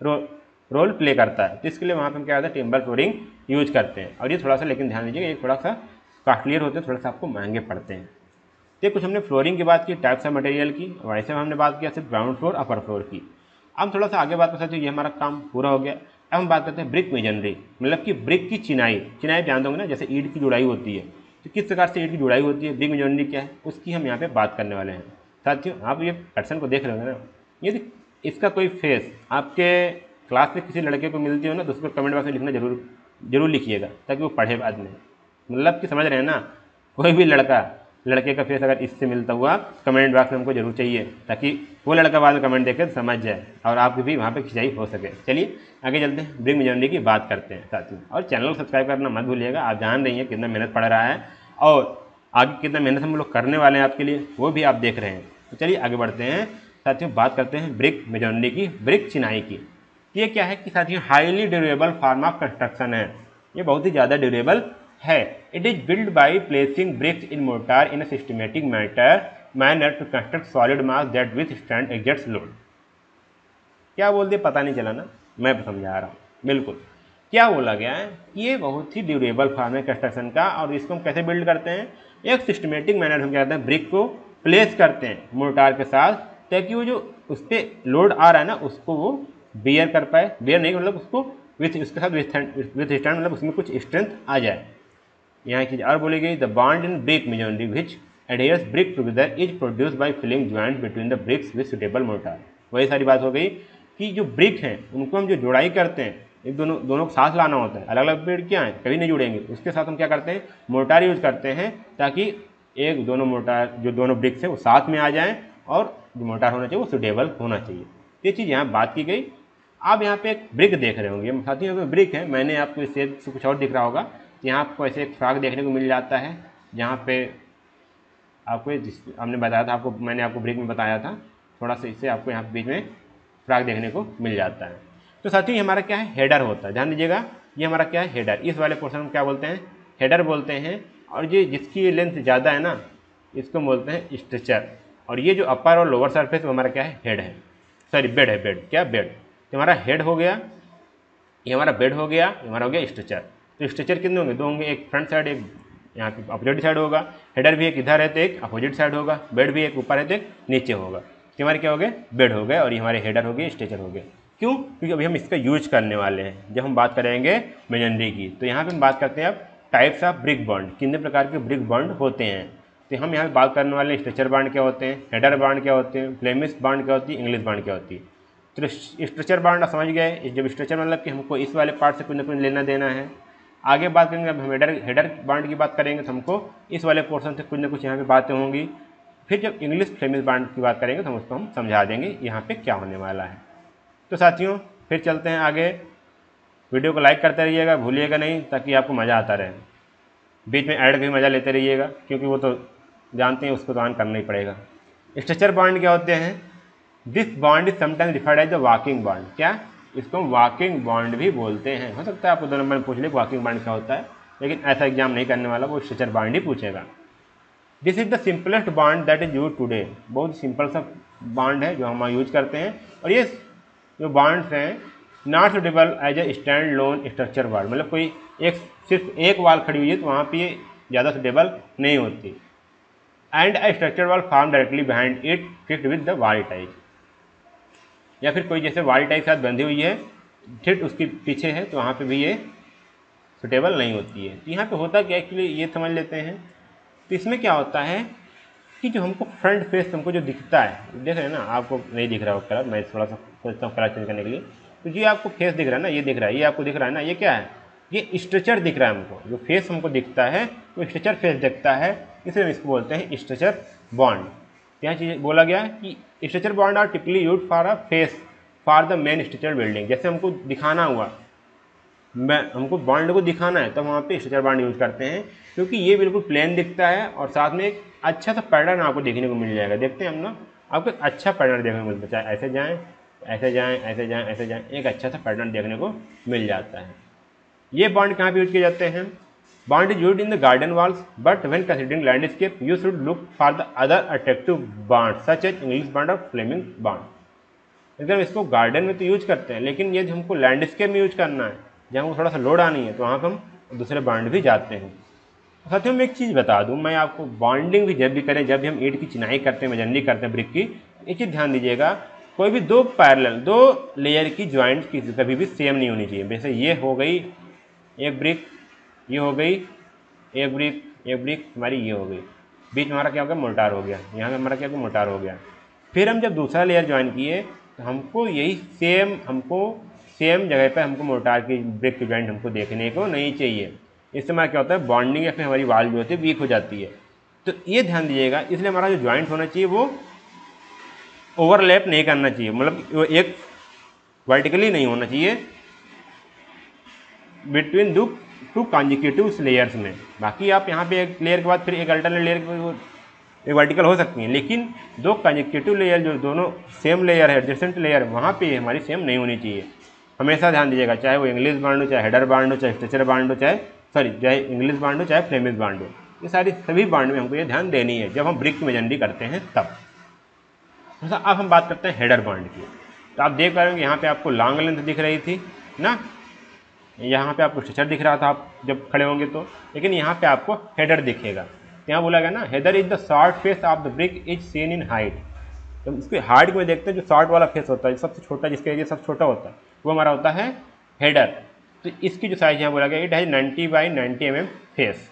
रोल प्ले करता है, तो इसके लिए वहाँ पे हम क्या होता है, टिम्बर फ्लोरिंग यूज करते हैं। और ये थोड़ा सा, लेकिन ध्यान दीजिएगा, ये थोड़ा सा कॉस्टलियर होते हैं, थोड़ा सा आपको महंगे पड़ते हैं। तो कुछ हमने फ्लोरिंग की बात की, टाइप्स ऑफ मटेरियल की, वैसे हमने बात किया सिर्फ ग्राउंड फ्लोर अपर फ्लोर की। अब थोड़ा सा आगे बात कर सकते हैं, ये हमारा काम पूरा हो गया। अब हम बात करते हैं ब्रिक मेजनरी, मतलब कि ब्रिक की चिनाई। चिनाई जान दोगे ना, जैसे ईंट की जुड़ाई होती है, तो किस प्रकार से ईंट की जुड़ाई होती है, ब्रिक मेजनरी क्या है, उसकी हम यहाँ पे बात करने वाले हैं। साथियों आप ये पर्सन को देख रहे होंगे ना, यदि इसका कोई फेस आपके क्लास में किसी लड़के को मिलती हो ना, तो उसको कमेंट बॉक्स में लिखना जरूर लिखिएगा, ताकि वो पढ़े बाद में। मतलब कि समझ रहे हैं ना, कोई भी लड़के का फेस अगर इससे मिलता हुआ कमेंट बॉक्स में हमको जरूर चाहिए, ताकि वो लड़का बाद में कमेंट देखे तो समझ जाए और आपकी भी वहाँ पे खिंचाई हो सके। चलिए आगे चलते हैं, ब्रिक मेजनरी की बात करते हैं साथियों। और चैनल को सब्सक्राइब करना मत भूलिएगा, आप जान रही हैं कितना मेहनत पड़ रहा है और आगे कितना मेहनत हम लोग करने वाले हैं आपके लिए, वो भी आप देख रहे हैं। तो चलिए आगे बढ़ते हैं साथियों, बात करते हैं ब्रिक मेजनरी की, ब्रिक चिनाई की। ये क्या है कि साथियों highly durable form of construction है, ये बहुत ही ज़्यादा ड्यूरेबल है। It is build by placing bricks in mortar in a systematic manner to construct solid mass that withstand exerts load. क्या बोल दिया पता नहीं चला ना, मैं समझा रहा हूँ। बिल्कुल क्या बोला गया है, ये बहुत ही ड्यूरेबल फॉर्म है कंस्ट्रक्शन का, और इसको हम कैसे बिल्ड करते हैं, एक सिस्टमेटिक मैनर हम क्या करते हैं, ब्रिक को प्लेस करते हैं मोर्टार के साथ, ताकि वो जो उस पर लोड आ रहा है ना उसको वो बियर कर पाए। बियर नहीं मतलब उसको उसके साथ विथ स्टैंड, मतलब उसमें कुछ स्ट्रेंथ आ जाए। यहाँ की और बोली गई, the bond in brick masonry which adheres brick together is produce by filling joint between the bricks with suitable mortar. वही सारी बात हो गई कि जो ब्रिक हैं उनको हम जो जुड़ाई करते हैं, एक दोनों को साथ लाना होता है, अलग अलग ब्रिक क्या है कभी नहीं जुड़ेंगे, उसके साथ हम क्या करते हैं, मोर्टार यूज करते हैं, ताकि एक दोनों मोर्टार जो दोनों ब्रिक्स हैं वो साथ में आ जाएँ और जो मोर्टार होना चाहिए वो सुटेबल होना चाहिए। ये चीज़ यहाँ बात की गई। आप यहाँ पे एक ब्रिक देख रहे होंगे साथियों, यहाँ पे ब्रिक है, मैंने आपको इससे कुछ और दिख रहा होगा। यहाँ आपको ऐसे एक फ्रॉक देखने को मिल जाता है, जहाँ पे आपको हमने बताया था, मैंने आपको ब्रिक में बताया था, थोड़ा सा इससे आपको यहाँ बीच में फ्रॉक देखने को मिल जाता है। तो साथियों ये हमारा क्या है, हेडर होता है, ध्यान दीजिएगा, ये हमारा क्या है, हेडर। इस वाले पोर्शन में क्या बोलते हैं, हेडर बोलते हैं। और ये जिसकी लेंथ ज़्यादा है ना, इसको बोलते हैं स्ट्रेचर। और ये जो अपर और लोअर सरफेस वो हमारा क्या है, हेड है, सॉरी बेड है, बेड क्या बेड, तो हमारा हेड हो गया, ये हमारा बेड हो गया, ये हमारा हो गया स्ट्रेचर। तो स्ट्रेचर कितने होंगे, दो होंगे, एक फ्रंट साइड एक यहाँ पे अपोजिट साइड होगा, हेडर भी एक इधर है तो एक अपोजिट साइड होगा, बेड भी एक ऊपर है तो एक नीचे होगा। तो हमारे क्या हो गए, बेड हो गए, और ये हमारे हेडर हो गए, स्ट्रेचर हो गए। क्यों, क्योंकि अभी हम इसका यूज करने वाले हैं जब हम बात करेंगे मेजनरी की। तो यहाँ पे हम बात करते हैं अब टाइप्स ऑफ ब्रिक बॉन्ड, कितने प्रकार के ब्रिक बॉन्ड होते हैं। तो हम यहाँ बात करने वाले हैं स्ट्रेचर बॉन्ड क्या होते हैं, हेडर बॉन्ड क्या होते हैं, फ्लेमिश बॉन्ड क्या होती है, इंग्लिश बॉन्ड क्या होती है। तो स्ट्रेचर बॉन्ड आप समझ गए, जब स्ट्रेचर मतलब कि हमको इस वाले पार्ट से कुछ ना कुछ लेना देना है। आगे बात करेंगे, अब हम हेडर बॉन्ड की बात करेंगे तो हमको इस वाले पोर्शन से कुछ ना कुछ यहाँ पे बातें होंगी। फिर जब इंग्लिश फ्लेमिश बॉन्ड की बात करेंगे तो हम उसको हम समझा देंगे यहाँ पे क्या होने वाला है। तो साथियों फिर चलते हैं आगे, वीडियो को लाइक करते रहिएगा, भूलिएगा नहीं, ताकि आपको मज़ा आता रहे। बीच में ऐड का भी मज़ा लेते रहिएगा, क्योंकि वो तो जानते हैं उसको तो ऑन करना ही पड़ेगा। स्ट्रेचर बॉन्ड क्या होते हैं, this bond is sometimes defined as the walking bond. क्या, इसको वॉकिंग बॉन्ड भी बोलते हैं। हो सकता है आपको 2 नंबर में पूछ ले वॉकिंग बॉन्ड क्या होता है, लेकिन ऐसा एग्जाम नहीं करने वाला, वो स्ट्रेचर बॉन्ड ही पूछेगा। This is the simplest bond that is use today. बहुत सिंपल सा बॉन्ड है जो हम यूज करते हैं। और ये जो बॉन्ड्स हैं not suitable as a stand alone structure bond, मतलब कोई सिर्फ एक वाल खड़ी हुई है तो वहाँ पे ये ज़्यादा सुटेबल नहीं होती। And a structure wall form directly behind it fixed with the wall type, या फिर कोई जैसे वॉल टाइप के साथ बंधी हुई है ठीक उसके पीछे है, तो वहाँ पे भी ये सुटेबल नहीं होती है। तो यहाँ पे होता क्या, एक्चुअली ये समझ लेते हैं। तो इसमें क्या होता है कि जो हमको फ्रंट फेस हमको जो दिखता है, देख रहे हैं ना, आपको नहीं दिख रहा हो कलर, मैं थोड़ा सा सोचता हूँ कलर चेंज करने के लिए। तो ये आपको फेस दिख रहा है ना, ये दिख रहा है, ये आपको दिख रहा है ना, ये क्या है, ये स्ट्रेचर दिख रहा है हमको। जो फेस हमको दिखता है वो स्ट्रेचर फेस दिखता है, इसलिए हम इसको बोलते हैं स्ट्रेचर बॉन्ड। यहाँ चीज़ बोला गया है कि stretcher bond are typically used for a face for the main structure building. जैसे हमको दिखाना हुआ, हमको बॉन्ड को दिखाना है, तब वहाँ पे स्ट्रेचर बॉन्ड यूज़ करते हैं, क्योंकि ये बिल्कुल प्लेन दिखता है और साथ में एक अच्छा सा पैटर्न आपको देखने को मिल जाएगा। देखते हैं हम ना, आपको एक अच्छा पैटर्न देखने को मिलता है, चाहे ऐसे जाएँ ऐसे जाएँ ऐसे जाएँ ऐसे जाएँ, एक अच्छा सा पैटर्न देखने को मिल जाता है। ये बॉन्ड कहाँ पे यूज किए जाते हैं, bond is used in the garden walls, but when considering landscape you should look for the other attractive bond such as English bond और फ्लेमिंग बॉन्ड। अगर इसको गार्डन में तो यूज करते हैं, लेकिन ये हमको लैंडस्केप में यूज करना है, जहाँ हमको थोड़ा सा लोड आनी है, तो वहाँ पर हम दूसरे बॉन्ड भी जाते हैं। साथियों मैं एक चीज़ बता दूं, मैं आपको बॉन्डिंग भी जब भी करें, जब भी हम ईंट की चिनाई करते हैं, मजंडी करते हैं ब्रिक की, एक चीज़ ध्यान दीजिएगा, कोई भी दो पैरेलल, दो लेयर की ज्वाइंट की कभी भी सेम नहीं होनी चाहिए। जैसे ये हो गई एक ब्रिक, ये हो गई एक ब्रिक, एक ब्रिक हमारी ये हो गई, बीच में हमारा क्या हो गया, मोर्टार हो गया, यहाँ पे हमारा क्या हो गया, मोर्टार हो गया। फिर हम जब दूसरा लेयर ज्वाइन किए तो हमको यही सेम जगह पर हमको मोर्टार की ब्रिक की ज्वाइंट हमको देखने को नहीं चाहिए। इससे हमारा क्या होता है, बॉन्डिंग या फिर हमारी वाल जो होती है वीक हो जाती है। तो ये ध्यान दीजिएगा, इसलिए हमारा जो ज्वाइंट होना चाहिए वो ओवरलैप नहीं करना चाहिए, मतलब वो एक वर्टिकली नहीं होना चाहिए बिटवीन टू कॉन्जिक्यूटिव लेयर्स में। बाकी आप यहाँ पे एक लेयर के बाद फिर एक अल्टरनेट लेयर एक वर्टिकल हो सकती हैं, लेकिन दो कॉन्जिक्यूटिव लेयर जो दोनों सेम लेयर है, एडजेसेंट लेयर, वहाँ पे हमारी सेम नहीं होनी चाहिए। हमेशा ध्यान दीजिएगा, चाहे वो इंग्लिश बांड हो, चाहे हेडर बांड हो, चाहे स्ट्रक्चर बांड हो, चाहे इंग्लिश बांड हो, चाहे फ्लेमिश बांड हो, ये सारी सभी बांड में हमको ये ध्यान देनी है जब हम ब्रिक की मजंडी करते हैं तब। अब हम बात करते हैं हेडर बांड की। तो आप देख पा रहे हो यहाँ पे आपको लॉन्ग लेंथ दिख रही थी ना, यहाँ पे आपको स्ट्रक्चर दिख रहा था आप जब खड़े होंगे तो, लेकिन यहाँ पे आपको हेडर दिखेगा। यहाँ बोला गया ना, header is the short face of the brick is seen in height. तो इसके हाइट में देखते हैं जो शॉर्ट वाला फेस होता है, सबसे छोटा, जिसका एरिया सबसे छोटा होता है, वो हमारा होता है हेडर। तो इसकी जो साइज यहाँ बोला गया, it has 90 by 90 mm face.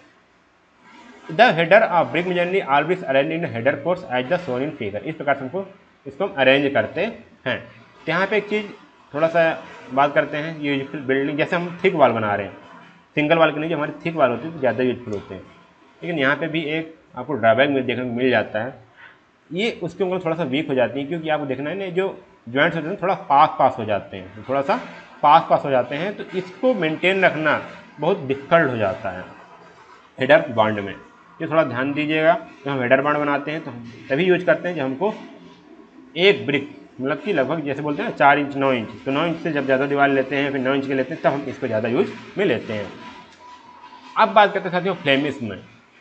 The header of brick masonry always arrange in header course as the shown in figure. इस प्रकार से हमको इसको हम अरेंज करते हैं। तो यहाँ पे एक चीज़ थोड़ा सा बात करते हैं, ये यूजफुल बिल्डिंग, जैसे हम थिक वाल बना रहे हैं, सिंगल वाल की नहीं, जो हमारी थिक वाल होती है तो ज़्यादा यूजफुल होते हैं। लेकिन यहाँ पे भी एक आपको ड्रॉबैक में देखने को मिल जाता है, ये उसके ऊपर थोड़ा सा वीक हो जाती है, क्योंकि आपको देखना है ना, जो जॉइंट्स होते हैं थोड़ा पास हो जाते हैं, थोड़ा सा पास हो जाते हैं, तो इसको मेंटेन रखना बहुत डिफिकल्ट हो जाता है हेडर बॉन्ड में। ये थोड़ा ध्यान दीजिएगा, जब हम हेडर बॉन्ड बनाते हैं तो हम तभी यूज करते हैं जब हमको एक ब्रिक, मतलब कि लगभग जैसे बोलते हैं 4 इंच 9 इंच, तो 9 इंच से जब ज़्यादा दीवार लेते हैं, फिर 9 इंच के लेते हैं, तब हम इसको ज़्यादा यूज में लेते हैं। अब बात करते हैं साथियों फ्लेमिश में।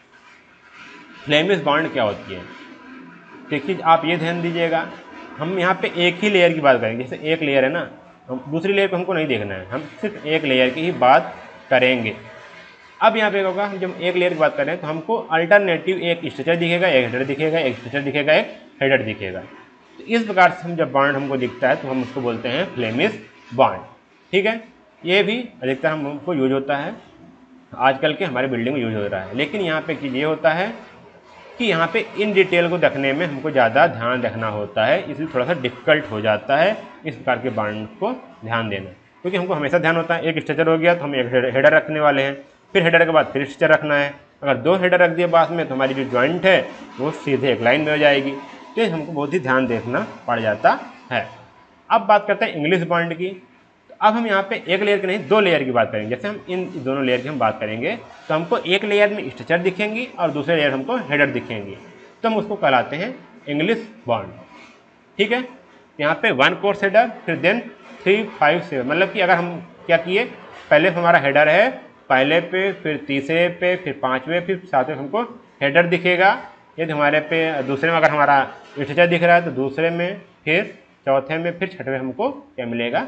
फ्लेमिश बॉन्ड क्या होती है, देखिए आप ये ध्यान दीजिएगा, हम यहाँ पे एक ही लेयर की बात करेंगे। जैसे एक लेयर है ना, हम दूसरी लेयर को हमको नहीं देखना है, हम सिर्फ एक लेयर की ही बात करेंगे। अब यहाँ पे होगा, हम जब एक लेयर की बात कर रहे हैं तो हमको अल्टरनेटिव एक स्ट्रक्चर दिखेगा, एक हेडर दिखेगा, एक स्ट्रक्चर दिखेगा, एक हेडर दिखेगा। तो इस प्रकार से हम जब बॉन्ड हमको दिखता है तो हम उसको बोलते हैं फ्लेमिश बॉन्ड। ठीक है, ये भी अधिकतर हमको यूज होता है, आजकल के हमारे बिल्डिंग में यूज हो रहा है। लेकिन यहाँ पे चीज़ ये होता है कि यहाँ पे इन डिटेल को देखने में हमको ज़्यादा ध्यान रखना होता है, इसलिए थोड़ा सा डिफिकल्ट हो जाता है इस प्रकार के बॉन्ड को ध्यान देना, क्योंकि हमको हमेशा ध्यान होता है एक स्ट्रक्चर हो गया तो हम एक हेडर रखने वाले हैं, फिर हेडर के बाद फिर स्ट्रक्चर रखना है। अगर 2 हेडर रख दिए बाद में तो हमारी जो जॉइंट है वो सीधे एक लाइन में हो जाएगी, तो हमको बहुत ही ध्यान देखना पड़ जाता है। अब बात करते हैं इंग्लिश बॉन्ड की। तो अब हम यहाँ पे एक लेयर की नहीं 2 लेयर की बात करेंगे। जैसे हम इन दोनों लेयर की हम बात करेंगे तो हमको एक लेयर में स्ट्रक्चर दिखेंगी और दूसरे लेयर हमको हेडर दिखेंगी, तो हम उसको कहलाते हैं इंग्लिश बॉन्ड। ठीक है, यहाँ पे 1 कोर्स हेडर, फिर देन 3, 5, 7, मतलब कि अगर हम क्या किए, पहले हमारा हेडर है पहले पे, फिर तीसरे पे, फिर 5वें, फिर 7वें हमको हेडर दिखेगा। यदि हमारे पे दूसरे में अगर हमारा स्ट्रक्चर दिख रहा है तो दूसरे में, फिर चौथे में, फिर छठवें हमको क्या मिलेगा,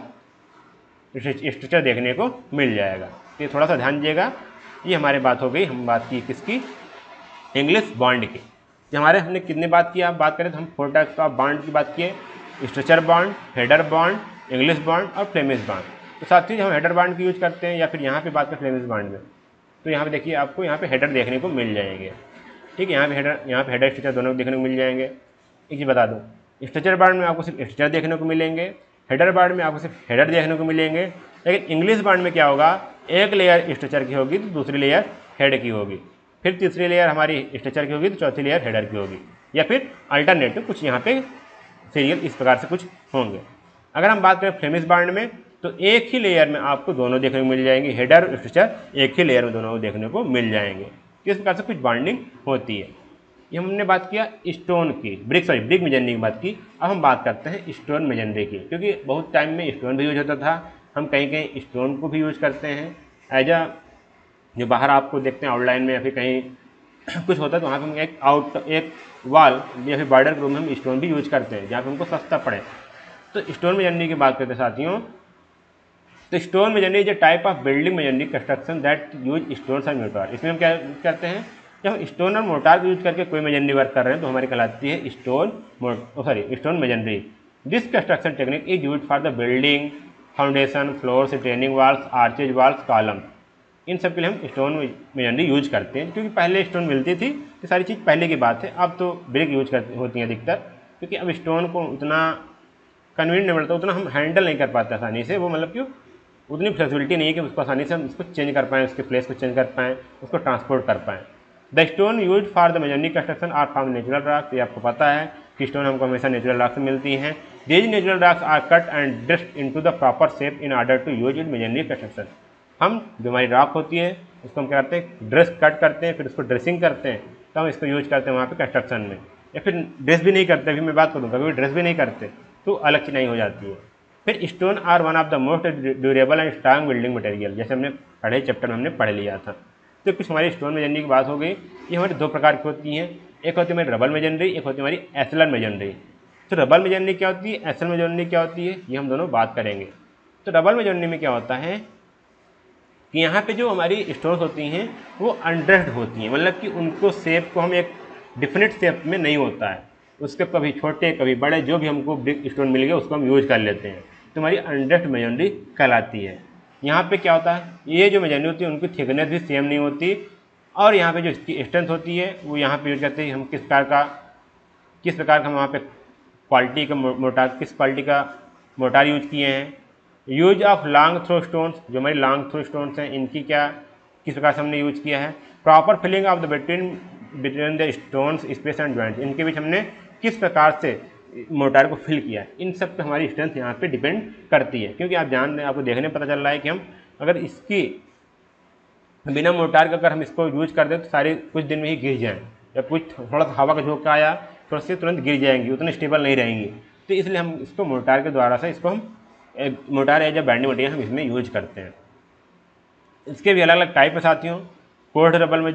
स्ट्रक्चर देखने को मिल जाएगा। ये थोड़ा सा ध्यान दीजिएगा। ये हमारी बात हो गई, हम बात की किसकी, इंग्लिश बॉन्ड की। जो हमारे हमने कितने बात किया, आप बात करें तो हम 4 टाइप्स ऑफ बॉन्ड की बात किए, structure bond, header bond, English bond और फ्लेमिश बॉन्ड। तो साथ ही हम हेडर बॉन्ड की यूज करते हैं, या फिर यहाँ पे बात करें फ्लेमिश बॉन्ड में, तो यहाँ पे देखिए आपको यहाँ पे हेडर देखने को मिल जाएंगे। ठीक है, यहाँ पे हेडर स्ट्रक्चर दोनों देखने को मिल जाएंगे। एक चीज़ बता दूँ, स्ट्रक्चर बॉन्ड में आपको सिर्फ स्ट्रक्चर देखने को मिलेंगे, हेडर बॉन्ड में आपको सिर्फ हेडर देखने को मिलेंगे। लेकिन इंग्लिश बॉन्ड में क्या होगा, एक लेयर स्ट्रक्चर की होगी तो दूसरी लेयर हेड की होगी, फिर तीसरी लेयर हमारी स्ट्रक्चर की होगी तो चौथी लेयर हेडर की होगी, या फिर अल्टरनेटिव कुछ यहाँ पे सीरियल इस प्रकार से कुछ होंगे। अगर हम बात करें फ्लेमिश बॉन्ड में तो एक ही लेयर में आपको दोनों देखने को मिल जाएंगे, हेडर और स्ट्रक्चर एक ही लेयर में दोनों देखने को मिल जाएंगे। इस प्रकार से कुछ बॉन्डिंग होती है। ये हमने बात किया स्टोन की, ब्रिक मेजनरी की बात की। अब हम बात करते हैं स्टोन मेजनरी की, क्योंकि बहुत टाइम में स्टोन भी यूज होता था, हम कहीं कहीं स्टोन को भी यूज करते हैं एज अ, जो बाहर आपको देखते हैं आउटलाइन में या फिर कहीं कुछ होता है तो वहाँ पर हम एक वाल या फिर बॉर्डर के रूम में हम स्टोन भी यूज करते हैं, जहाँ पर हमको सस्ता पड़े। तो स्टोन मेजनरी की बात करते हैं साथियों, तो stone masonry is a type of building masonry construction that use stone और मोटार। इसमें हम क्या करते हैं, जब हम स्टोन और मोटार को यूज करके कोई मेजनरी वर्क कर रहे हैं तो हमारी कहलाती है stone masonry. This construction technique is use for the building foundation, floors, retaining walls, arches walls, column, इन सब के लिए हम स्टोन मेजनरी यूज करते हैं। क्योंकि पहले स्टोन मिलती थी, ये सारी चीज़ पहले की बात है। अब तो ब्रिक यूज होती हैं अधिकतर, क्योंकि अब स्टोन को उतना कन्वीनियंट नहीं मिलता, उतना हम हैंडल नहीं कर पाते आसानी से। वो मतलब क्यों, उतनी फ्लेक्सिबिलिटी नहीं है कि उसको आसानी से हम उसको चेंज कर पाएँ, उसके प्लेस को चेंज कर पाएँ, उसको ट्रांसपोर्ट कर पाएँ। The stone use for the masonry construction are from natural rocks. ये आपको पता है कि स्टोन हमको हमेशा नेचुरल रॉक से मिलती हैं। These natural rocks are cut and dressed into the proper shape in order to use in masonry construction. हम जो हमारी रॉक होती है उसको हम क्या करते हैं, ड्रेस कट करते हैं, फिर उसको ड्रेसिंग करते हैं, तो हम इसको यूज करते हैं वहाँ पे कंस्ट्रक्शन में। या फिर ड्रेस भी नहीं करते, अभी मैं बात करूँगा, कभी ड्रेस भी नहीं करते तो अलग चिनाई हो जाती है। फिर stone are one of the most durable and strong building material, जैसे हमने पढ़े चैप्टर में हमने पढ़ लिया था। तो कुछ हमारी स्टोन मेजनरी की बात हो गई। ये हमारी दो प्रकार की होती हैं, एक होती है हमारी रबल मेजनरी, एक होती है हमारी एसएलआर मेजनरी। तो रबल मेजनरी क्या होती है, एसएल मेजनरी क्या होती है, ये हम दोनों बात करेंगे। तो रबल मेजनरी में क्या होता है कि यहाँ पे जो हमारी स्टोन्स होती हैं वो अनड्रेस्ड होती हैं, मतलब कि उनको शेप को हम एक डिफिनिट शेप में नहीं होता है, उसके कभी छोटे कभी बड़े, जो भी हमको ब्रिक स्टोन मिल गया उसको हम यूज कर लेते हैं, तो हमारी अनड्रेस्ड मेजनरी कहलाती है। यहाँ पे क्या होता है, ये जो मेजनरी होती है उनकी थिकनेस भी सेम नहीं होती, और यहाँ पे जो इसकी स्ट्रेंथ होती है वो यहाँ पे यूज करते हैं हम किस प्रकार का हम वहाँ पे क्वालिटी का मोटार, किस क्वालिटी का मोटार यूज किए हैं। Use of long through stones, जो हमारी लॉन्ग थ्रो स्टोन्स हैं इनकी किस प्रकार से हमने यूज किया है। Proper filling of the between the stones space and joint, इनके बीच हमने किस प्रकार से मोटार को फिल किया है, इन सब पे हमारी स्ट्रेंथ यहाँ पे डिपेंड करती है। क्योंकि आप जान रहे हैं, आपको देखने पता चल रहा है कि हम अगर इसकी बिना मोटार का अगर हम इसको यूज कर दें तो सारे कुछ दिन में ही गिर जाएँ, या कुछ थोड़ा सा हवा का झोंका आया थोड़ा से तुरंत गिर जाएंगी, उतने स्टेबल नहीं रहेंगी। तो इसलिए हम इसको मोटार के द्वारा से इसको हम mortar as a binding material हम इसमें यूज करते हैं। इसके भी अलग अलग टाइप है साथियों, course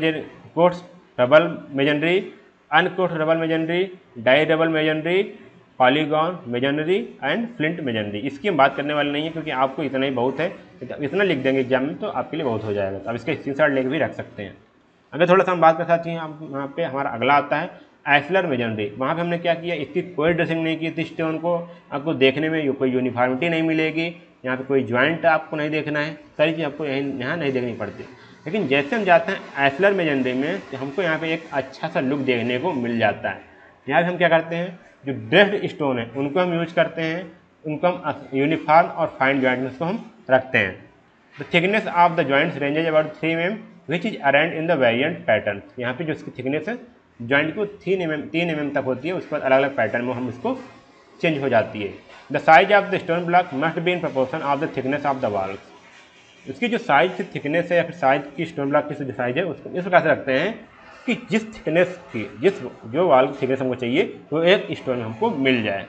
rubble masonry, uncoursed rubble masonry, dry rubble masonry, polygon masonry and flint masonry. इसकी हम बात करने वाले नहीं है क्योंकि आपको इतना ही बहुत है, इतना लिख देंगे एग्जाम में तो आपके लिए बहुत हो जाएगा। तो आप इसके स्क्रीनशॉट लेके भी रख सकते हैं। अगर थोड़ा सा हम बात कर सकते हैं, यहाँ पे हमारा अगला आता है एसएलआर मेजनरी। वहाँ पे हमने क्या किया, इसकी कोई ड्रेसिंग नहीं की थी स्टोन को, आपको देखने में कोई यूनिफॉर्मिटी नहीं मिलेगी, यहाँ पे कोई ज्वाइंट आपको नहीं देखना है, सारी चीज़ आपको यहाँ नहीं देखनी पड़ती। लेकिन जैसे हम जाते हैं एसएलआर मेजनरी में तो हमको यहाँ पे एक अच्छा सा लुक देखने को मिल जाता है। यहाँ पे हम क्या करते हैं, जो ड्रेस्ड स्टोन है उनको हम यूज करते हैं, उनको हम यूनिफॉर्म और फाइन ज्वाइंट में उसको हम रखते हैं। The thickness of the joints ranges about 3 mm which is arrange in the variant pattern. यहाँ पे जो इसकी थिकनेस है ज्वाइंट को 3 mm तक होती है, उसके बाद अलग अलग पैटर्न में हम इसको चेंज हो जाती है। The size of the stone block must be in proportion of the thickness of the walls. इसकी जो साइज की थिकनेस है या फिर साइज की स्टोन ब्लॉक की जो साइज है उसको इस प्रकार से रखते हैं कि जिस थिकनेस की जो वॉल की थिकनेस हमको चाहिए वो एक स्टोन में हमको मिल जाए।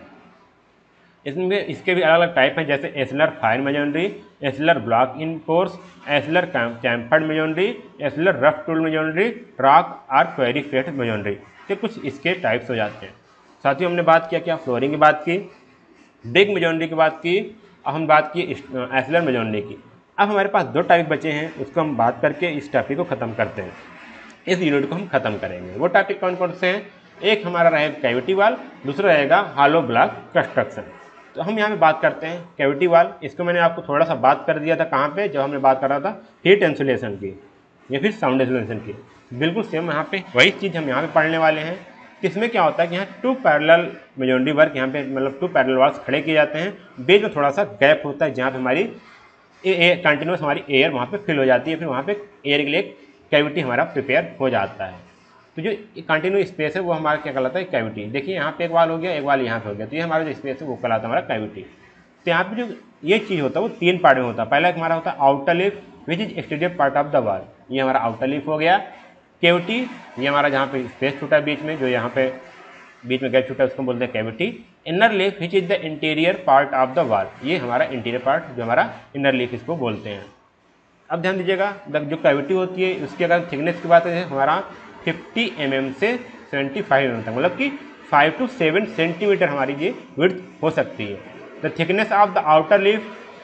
इसमें इसके भी अलग अलग टाइप हैं, जैसे ashlar fine masonry, ashlar block in course, ashlar chamfered masonry, ashlar rough tool masonry, rock और क्वेरी फेट मेजनरी। तो कुछ इसके टाइप्स हो जाते हैं। साथियों हमने बात किया क्या, फ्लोरिंग की बात की, ब्रिक मेजनरी की बात की, अब हम बात की एसएलआर मेजनरी की। अब हमारे पास 2 टॉपिक बचे हैं, उसको हम बात करके इस टॉपिक को ख़त्म करते हैं, इस यूनिट को हम खत्म करेंगे। वो टॉपिक कौन कौन से हैं, एक हमारा रहेगा कैविटी वाल, दूसरा रहेगा हॉलो ब्लॉक कंस्ट्रक्शन। तो हम यहाँ पे बात करते हैं कैविटी वाल। इसको मैंने आपको थोड़ा सा बात कर दिया था कहाँ पे, जब हमने बात कर रहा था हीट इंसुलेशन की या फिर साउंड इंसुलेशन की। बिल्कुल सेम यहाँ पे वही चीज़ हम यहाँ पे पढ़ने वाले हैं। इसमें क्या होता है कि यहाँ 2 पैरेलल मेजनरी वर्क, यहाँ पे मतलब 2 पैरेलल वाल्स खड़े किए जाते हैं, बीच में थोड़ा सा गैप होता है जहाँ पे हमारी कंटिन्यूस हमारी एयर वहाँ पे फिल हो जाती है, फिर वहाँ पे एयर के लिए कैविटी हमारा प्रिपेयर हो जाता है। तो जो कंटिन्यू स्पेस है वो हमारा क्या कहलाता है, कैविटी। देखिए यहाँ पे एक वाल हो गया, एक वाल यहाँ पे हो गया, तो ये हमारा जो स्पेस है वो कहलाता है हमारा कैविटी। तो यहाँ पे जो ये चीज़ होता है वो 3 पार्ट में होता है। पहला हमारा होता है outer leaf which is exterior part of the wall, ये हमारा आउटर लीफ हो गया। कैविटी ये हमारा जहाँ पे स्पेस छूटा है बीच में, जो यहाँ पे बीच में गैप छूटा है उसको बोलते हैं cavity. Inner leaf which is the interior part of the wall, ये हमारा इंटीरियर पार्ट जो हमारा इनर लीफ इसको बोलते हैं। अब ध्यान दीजिएगा, जो कैविटी होती है उसकी अगर थिकनेस की बात करें हमारा 50 mm से 75 mm तक, मतलब कि 5 to 7 सेंटीमीटर हमारी ये विड्थ हो सकती है। The thickness of the outer leaf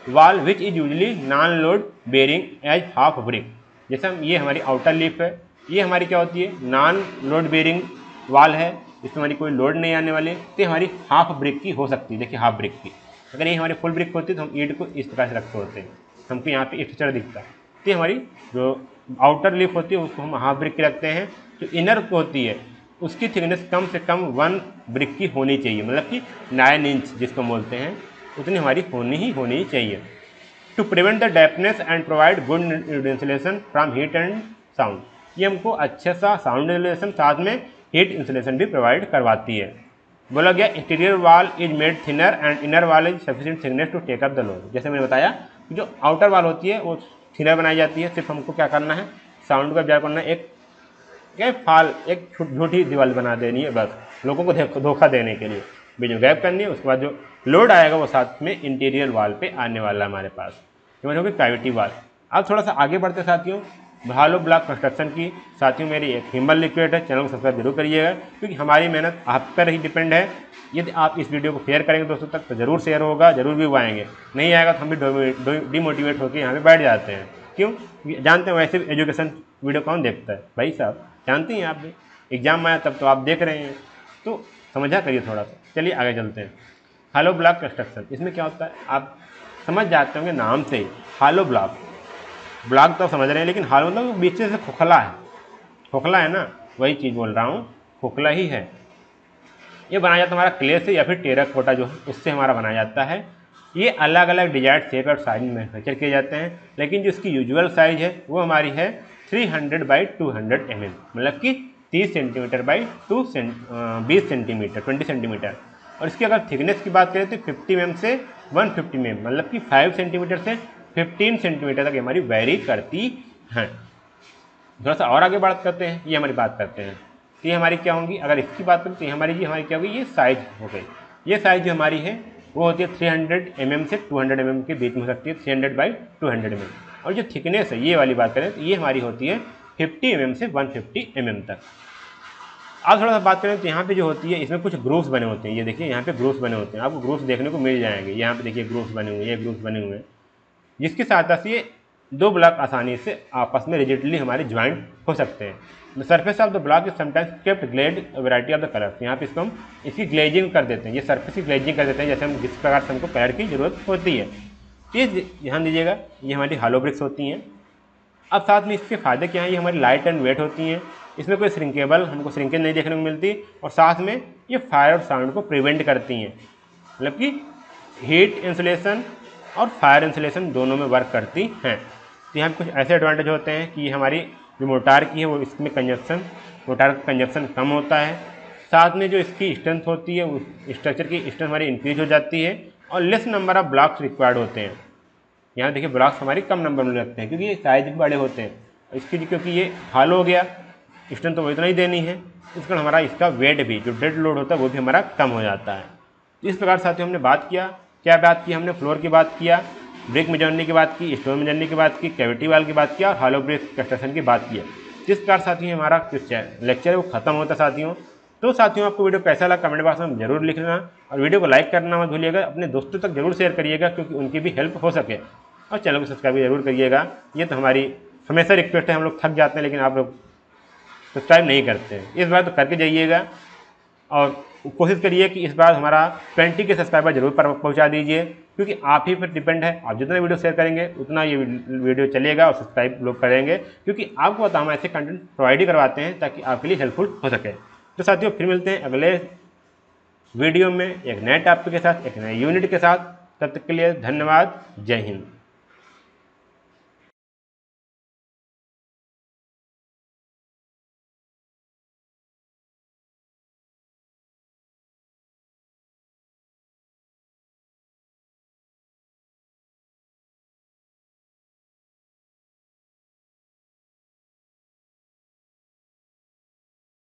wall which is usually non load bearing as half brick. जैसे हम ये हमारी आउटर लीफ है, ये हमारी क्या होती है, नॉन लोड बेरिंग वाल है, इसमें हमारी कोई लोड नहीं आने वाली, तो हमारी हाफ ब्रिक की हो सकती है। देखिए हाफ ब्रिक की, अगर ये हमारी फुल ब्रिक होती तो हम ईंट को इस प्रकार से रखते होते हैं, हमको यहाँ पे स्ट्रक्चर दिखता है। तो हमारी जो आउटर लीफ होती है उसको हम हाफ ब्रिक की रखते हैं। जो इनर होती है उसकी थिकनेस कम से कम 1 ब्रिक की होनी चाहिए, मतलब कि 9 इंच जिसको बोलते हैं, उतनी हमारी होनी चाहिए। To prevent the dampness and provide good insulation from heat and sound. ये हमको अच्छा सा साउंड इंसुलेशन साथ में हीट इंसुलेशन भी प्रोवाइड करवाती है। बोला गया interior wall is made thinner and inner wall is sufficient thickness to take up the load. जैसे मैंने बताया कि जो आउटर वॉल होती है वो थिनर बनाई जाती है, सिर्फ हमको क्या करना है, साउंड का ऑब्जर्व करना है, एक झूठी दीवार बना देनी है बस, लोगों को धोखा देने के लिए बीच में गैप करनी है। उसके बाद जो लोड आएगा वो साथ में इंटीरियर वॉल पे आने वाला है हमारे पास, ये होगी कैविटी वॉल। अब थोड़ा सा आगे बढ़ते साथियों, होलो ब्लॉक कंस्ट्रक्शन की। साथियों मेरी एक हिम्मल लिक्विड है, चैनल को सब्सक्राइब जरूर करिएगा, क्योंकि हमारी मेहनत आप पर ही डिपेंड है। यदि आप इस वीडियो को शेयर करेंगे दोस्तों तक तो जरूर शेयर होगा, जरूर व्यू आएंगे, नहीं आएगा तो हम भी डिमोटिवेट होकर यहाँ पे बैठ जाते हैं। क्यों, जानते हैं वैसे भी एजुकेशन वीडियो कौन देखता है भाई साहब, जानते हैं आप भी, एग्जाम में आया तब तो आप देख रहे हैं, तो समझा करिए थोड़ा सा। चलिए आगे चलते हैं। होलो ब्लॉक कंस्ट्रक्शन, इसमें क्या होता है आप समझ जाते होंगे नाम से ही, होलो ब्लॉक, ब्लॉक तो समझ रहे हैं, लेकिन होलो मतलब बीच से खोखला है, खोखला है ना, वही चीज़ बोल रहा हूँ, खोखला ही है। ये बनाया जाता है हमारा क्ले से या फिर टेराकोटा जो है उससे हमारा बनाया जाता है। ये अलग अलग डिजाइन शेप और साइज में मैन्युफैक्चर किए जाते हैं, लेकिन जो इसकी यूजुअल साइज है वो हमारी है 300 बाई 200 mm, मतलब कि 30 सेंटीमीटर बाई 20 सेंटीमीटर 20 सेंटीमीटर। और इसकी अगर थिकनेस की बात करें तो 50 mm से 150 mm, मतलब कि 5 सेंटीमीटर से 15 सेंटीमीटर तक हमारी वेरी करती हैं। थोड़ा सा और आगे बात करते हैं, ये हमारी बात करते हैं, तो ये हमारी क्या होंगी, अगर इसकी बात करें तो हमारी क्या होगी, ये साइज हो गई। ये साइज जो हमारी है वो होती है 300 mm से 200 mm के बीच में हो सकती है, 300 बाई 200 mm। और जो थिकनेस है ये वाली बात करें तो ये हमारी होती है 50 mm से 150 mm तक। अब थोड़ा सा बात करें तो यहाँ पे जो होती है इसमें कुछ ग्रूव्स बने होते हैं, ये देखिए यहाँ पे ग्रूव्स बने होते हैं, आपको ग्रूव्स देखने को मिल जाएंगे। यहाँ पे देखिए ग्रूव्स बने हुए हैं, ये ग्रूव्स बने हुए हैं, जिसकी सहायता से ये दो ब्लॉक आसानी से आपस में रिजिडली हमारे ज्वाइंट हो सकते हैं। The surface of the block is sometimes kept glazed variety of the colours. यहाँ पे इसको हम इसकी ग्लेजिंग कर देते हैं, ये सर्फेस की ग्लेजिंग कर देते हैं, जैसे हम जिस प्रकार से हमको कलर की जरूरत होती है। ये ध्यान दीजिएगा, ये हमारी होलो ब्रिक्स होती हैं। अब साथ में इसके फायदे क्या हैं, ये हमारी लाइट एंड वेट होती हैं, इसमें कोई श्रिंकेबल हमको श्रिंकेज नहीं देखने को मिलती, और साथ में ये फायर और साउंड को प्रिवेंट करती हैं, मतलब कि हीट इंसुलेशन और फायर इंसुलेशन दोनों में वर्क करती हैं। तो यहाँ कुछ ऐसे एडवांटेज होते हैं कि हमारी जो मोटार की है वो इसमें मोटार का कंजप्शन कम होता है, साथ में जो इसकी स्ट्रेंथ होती है उस स्ट्रक्चर की स्ट्रेंथ हमारी इंक्रीज हो जाती है, और less number of blocks required होते हैं। यहाँ देखिए ब्लॉक्स हमारी कम नंबर में लगते हैं क्योंकि ये साइज भी बड़े होते हैं, इसकी क्योंकि ये हाल हो गया, स्ट्रेंथ तो इतना ही देनी है, इसका हमारा इसका वेट भी जो डेड लोड होता है वो भी हमारा कम हो जाता है। इस प्रकार साथियों हमने बात किया, क्या बात की हमने, फ्लोर की बात किया, ब्रिक मेजरनी की बात की, स्टोन मेजरनी की बात की, कैविटी वाल की बात किया और होलो ब्रिक कंस्ट्रक्शन की बात की। जिस प्रकार साथियों हमारा जो लेक्चर है वो खत्म होता है साथियों। तो साथियों आपको वीडियो कैसा लगा कमेंट बॉक्स में जरूर लिखना, और वीडियो को लाइक करना मत भूलिएगा, अपने दोस्तों तक जरूर शेयर करिएगा क्योंकि उनकी भी हेल्प हो सके, और चैनल को सब्सक्राइब जरूर करिएगा। ये तो हमारी हमेशा रिक्वेस्ट है, हम लोग थक जाते हैं लेकिन आप लोग सब्सक्राइब नहीं करते हैं, इस बार तो करके जाइएगा, और कोशिश करिए कि इस बार हमारा 20 के सब्सक्राइबर जरूर पहुंचा दीजिए, क्योंकि आप ही पर डिपेंड है, आप जितना वीडियो शेयर करेंगे उतना ये वीडियो चलेगा और सब्सक्राइब लोग करेंगे, क्योंकि आपको पता हम ऐसे कंटेंट प्रोवाइड ही करवाते हैं ताकि आपके लिए हेल्पफुल हो सके। तो साथियों फिर मिलते हैं अगले वीडियो में एक नए टॉपिक के साथ, एक नए यूनिट के साथ। तब तक के लिए धन्यवाद, जय हिंद।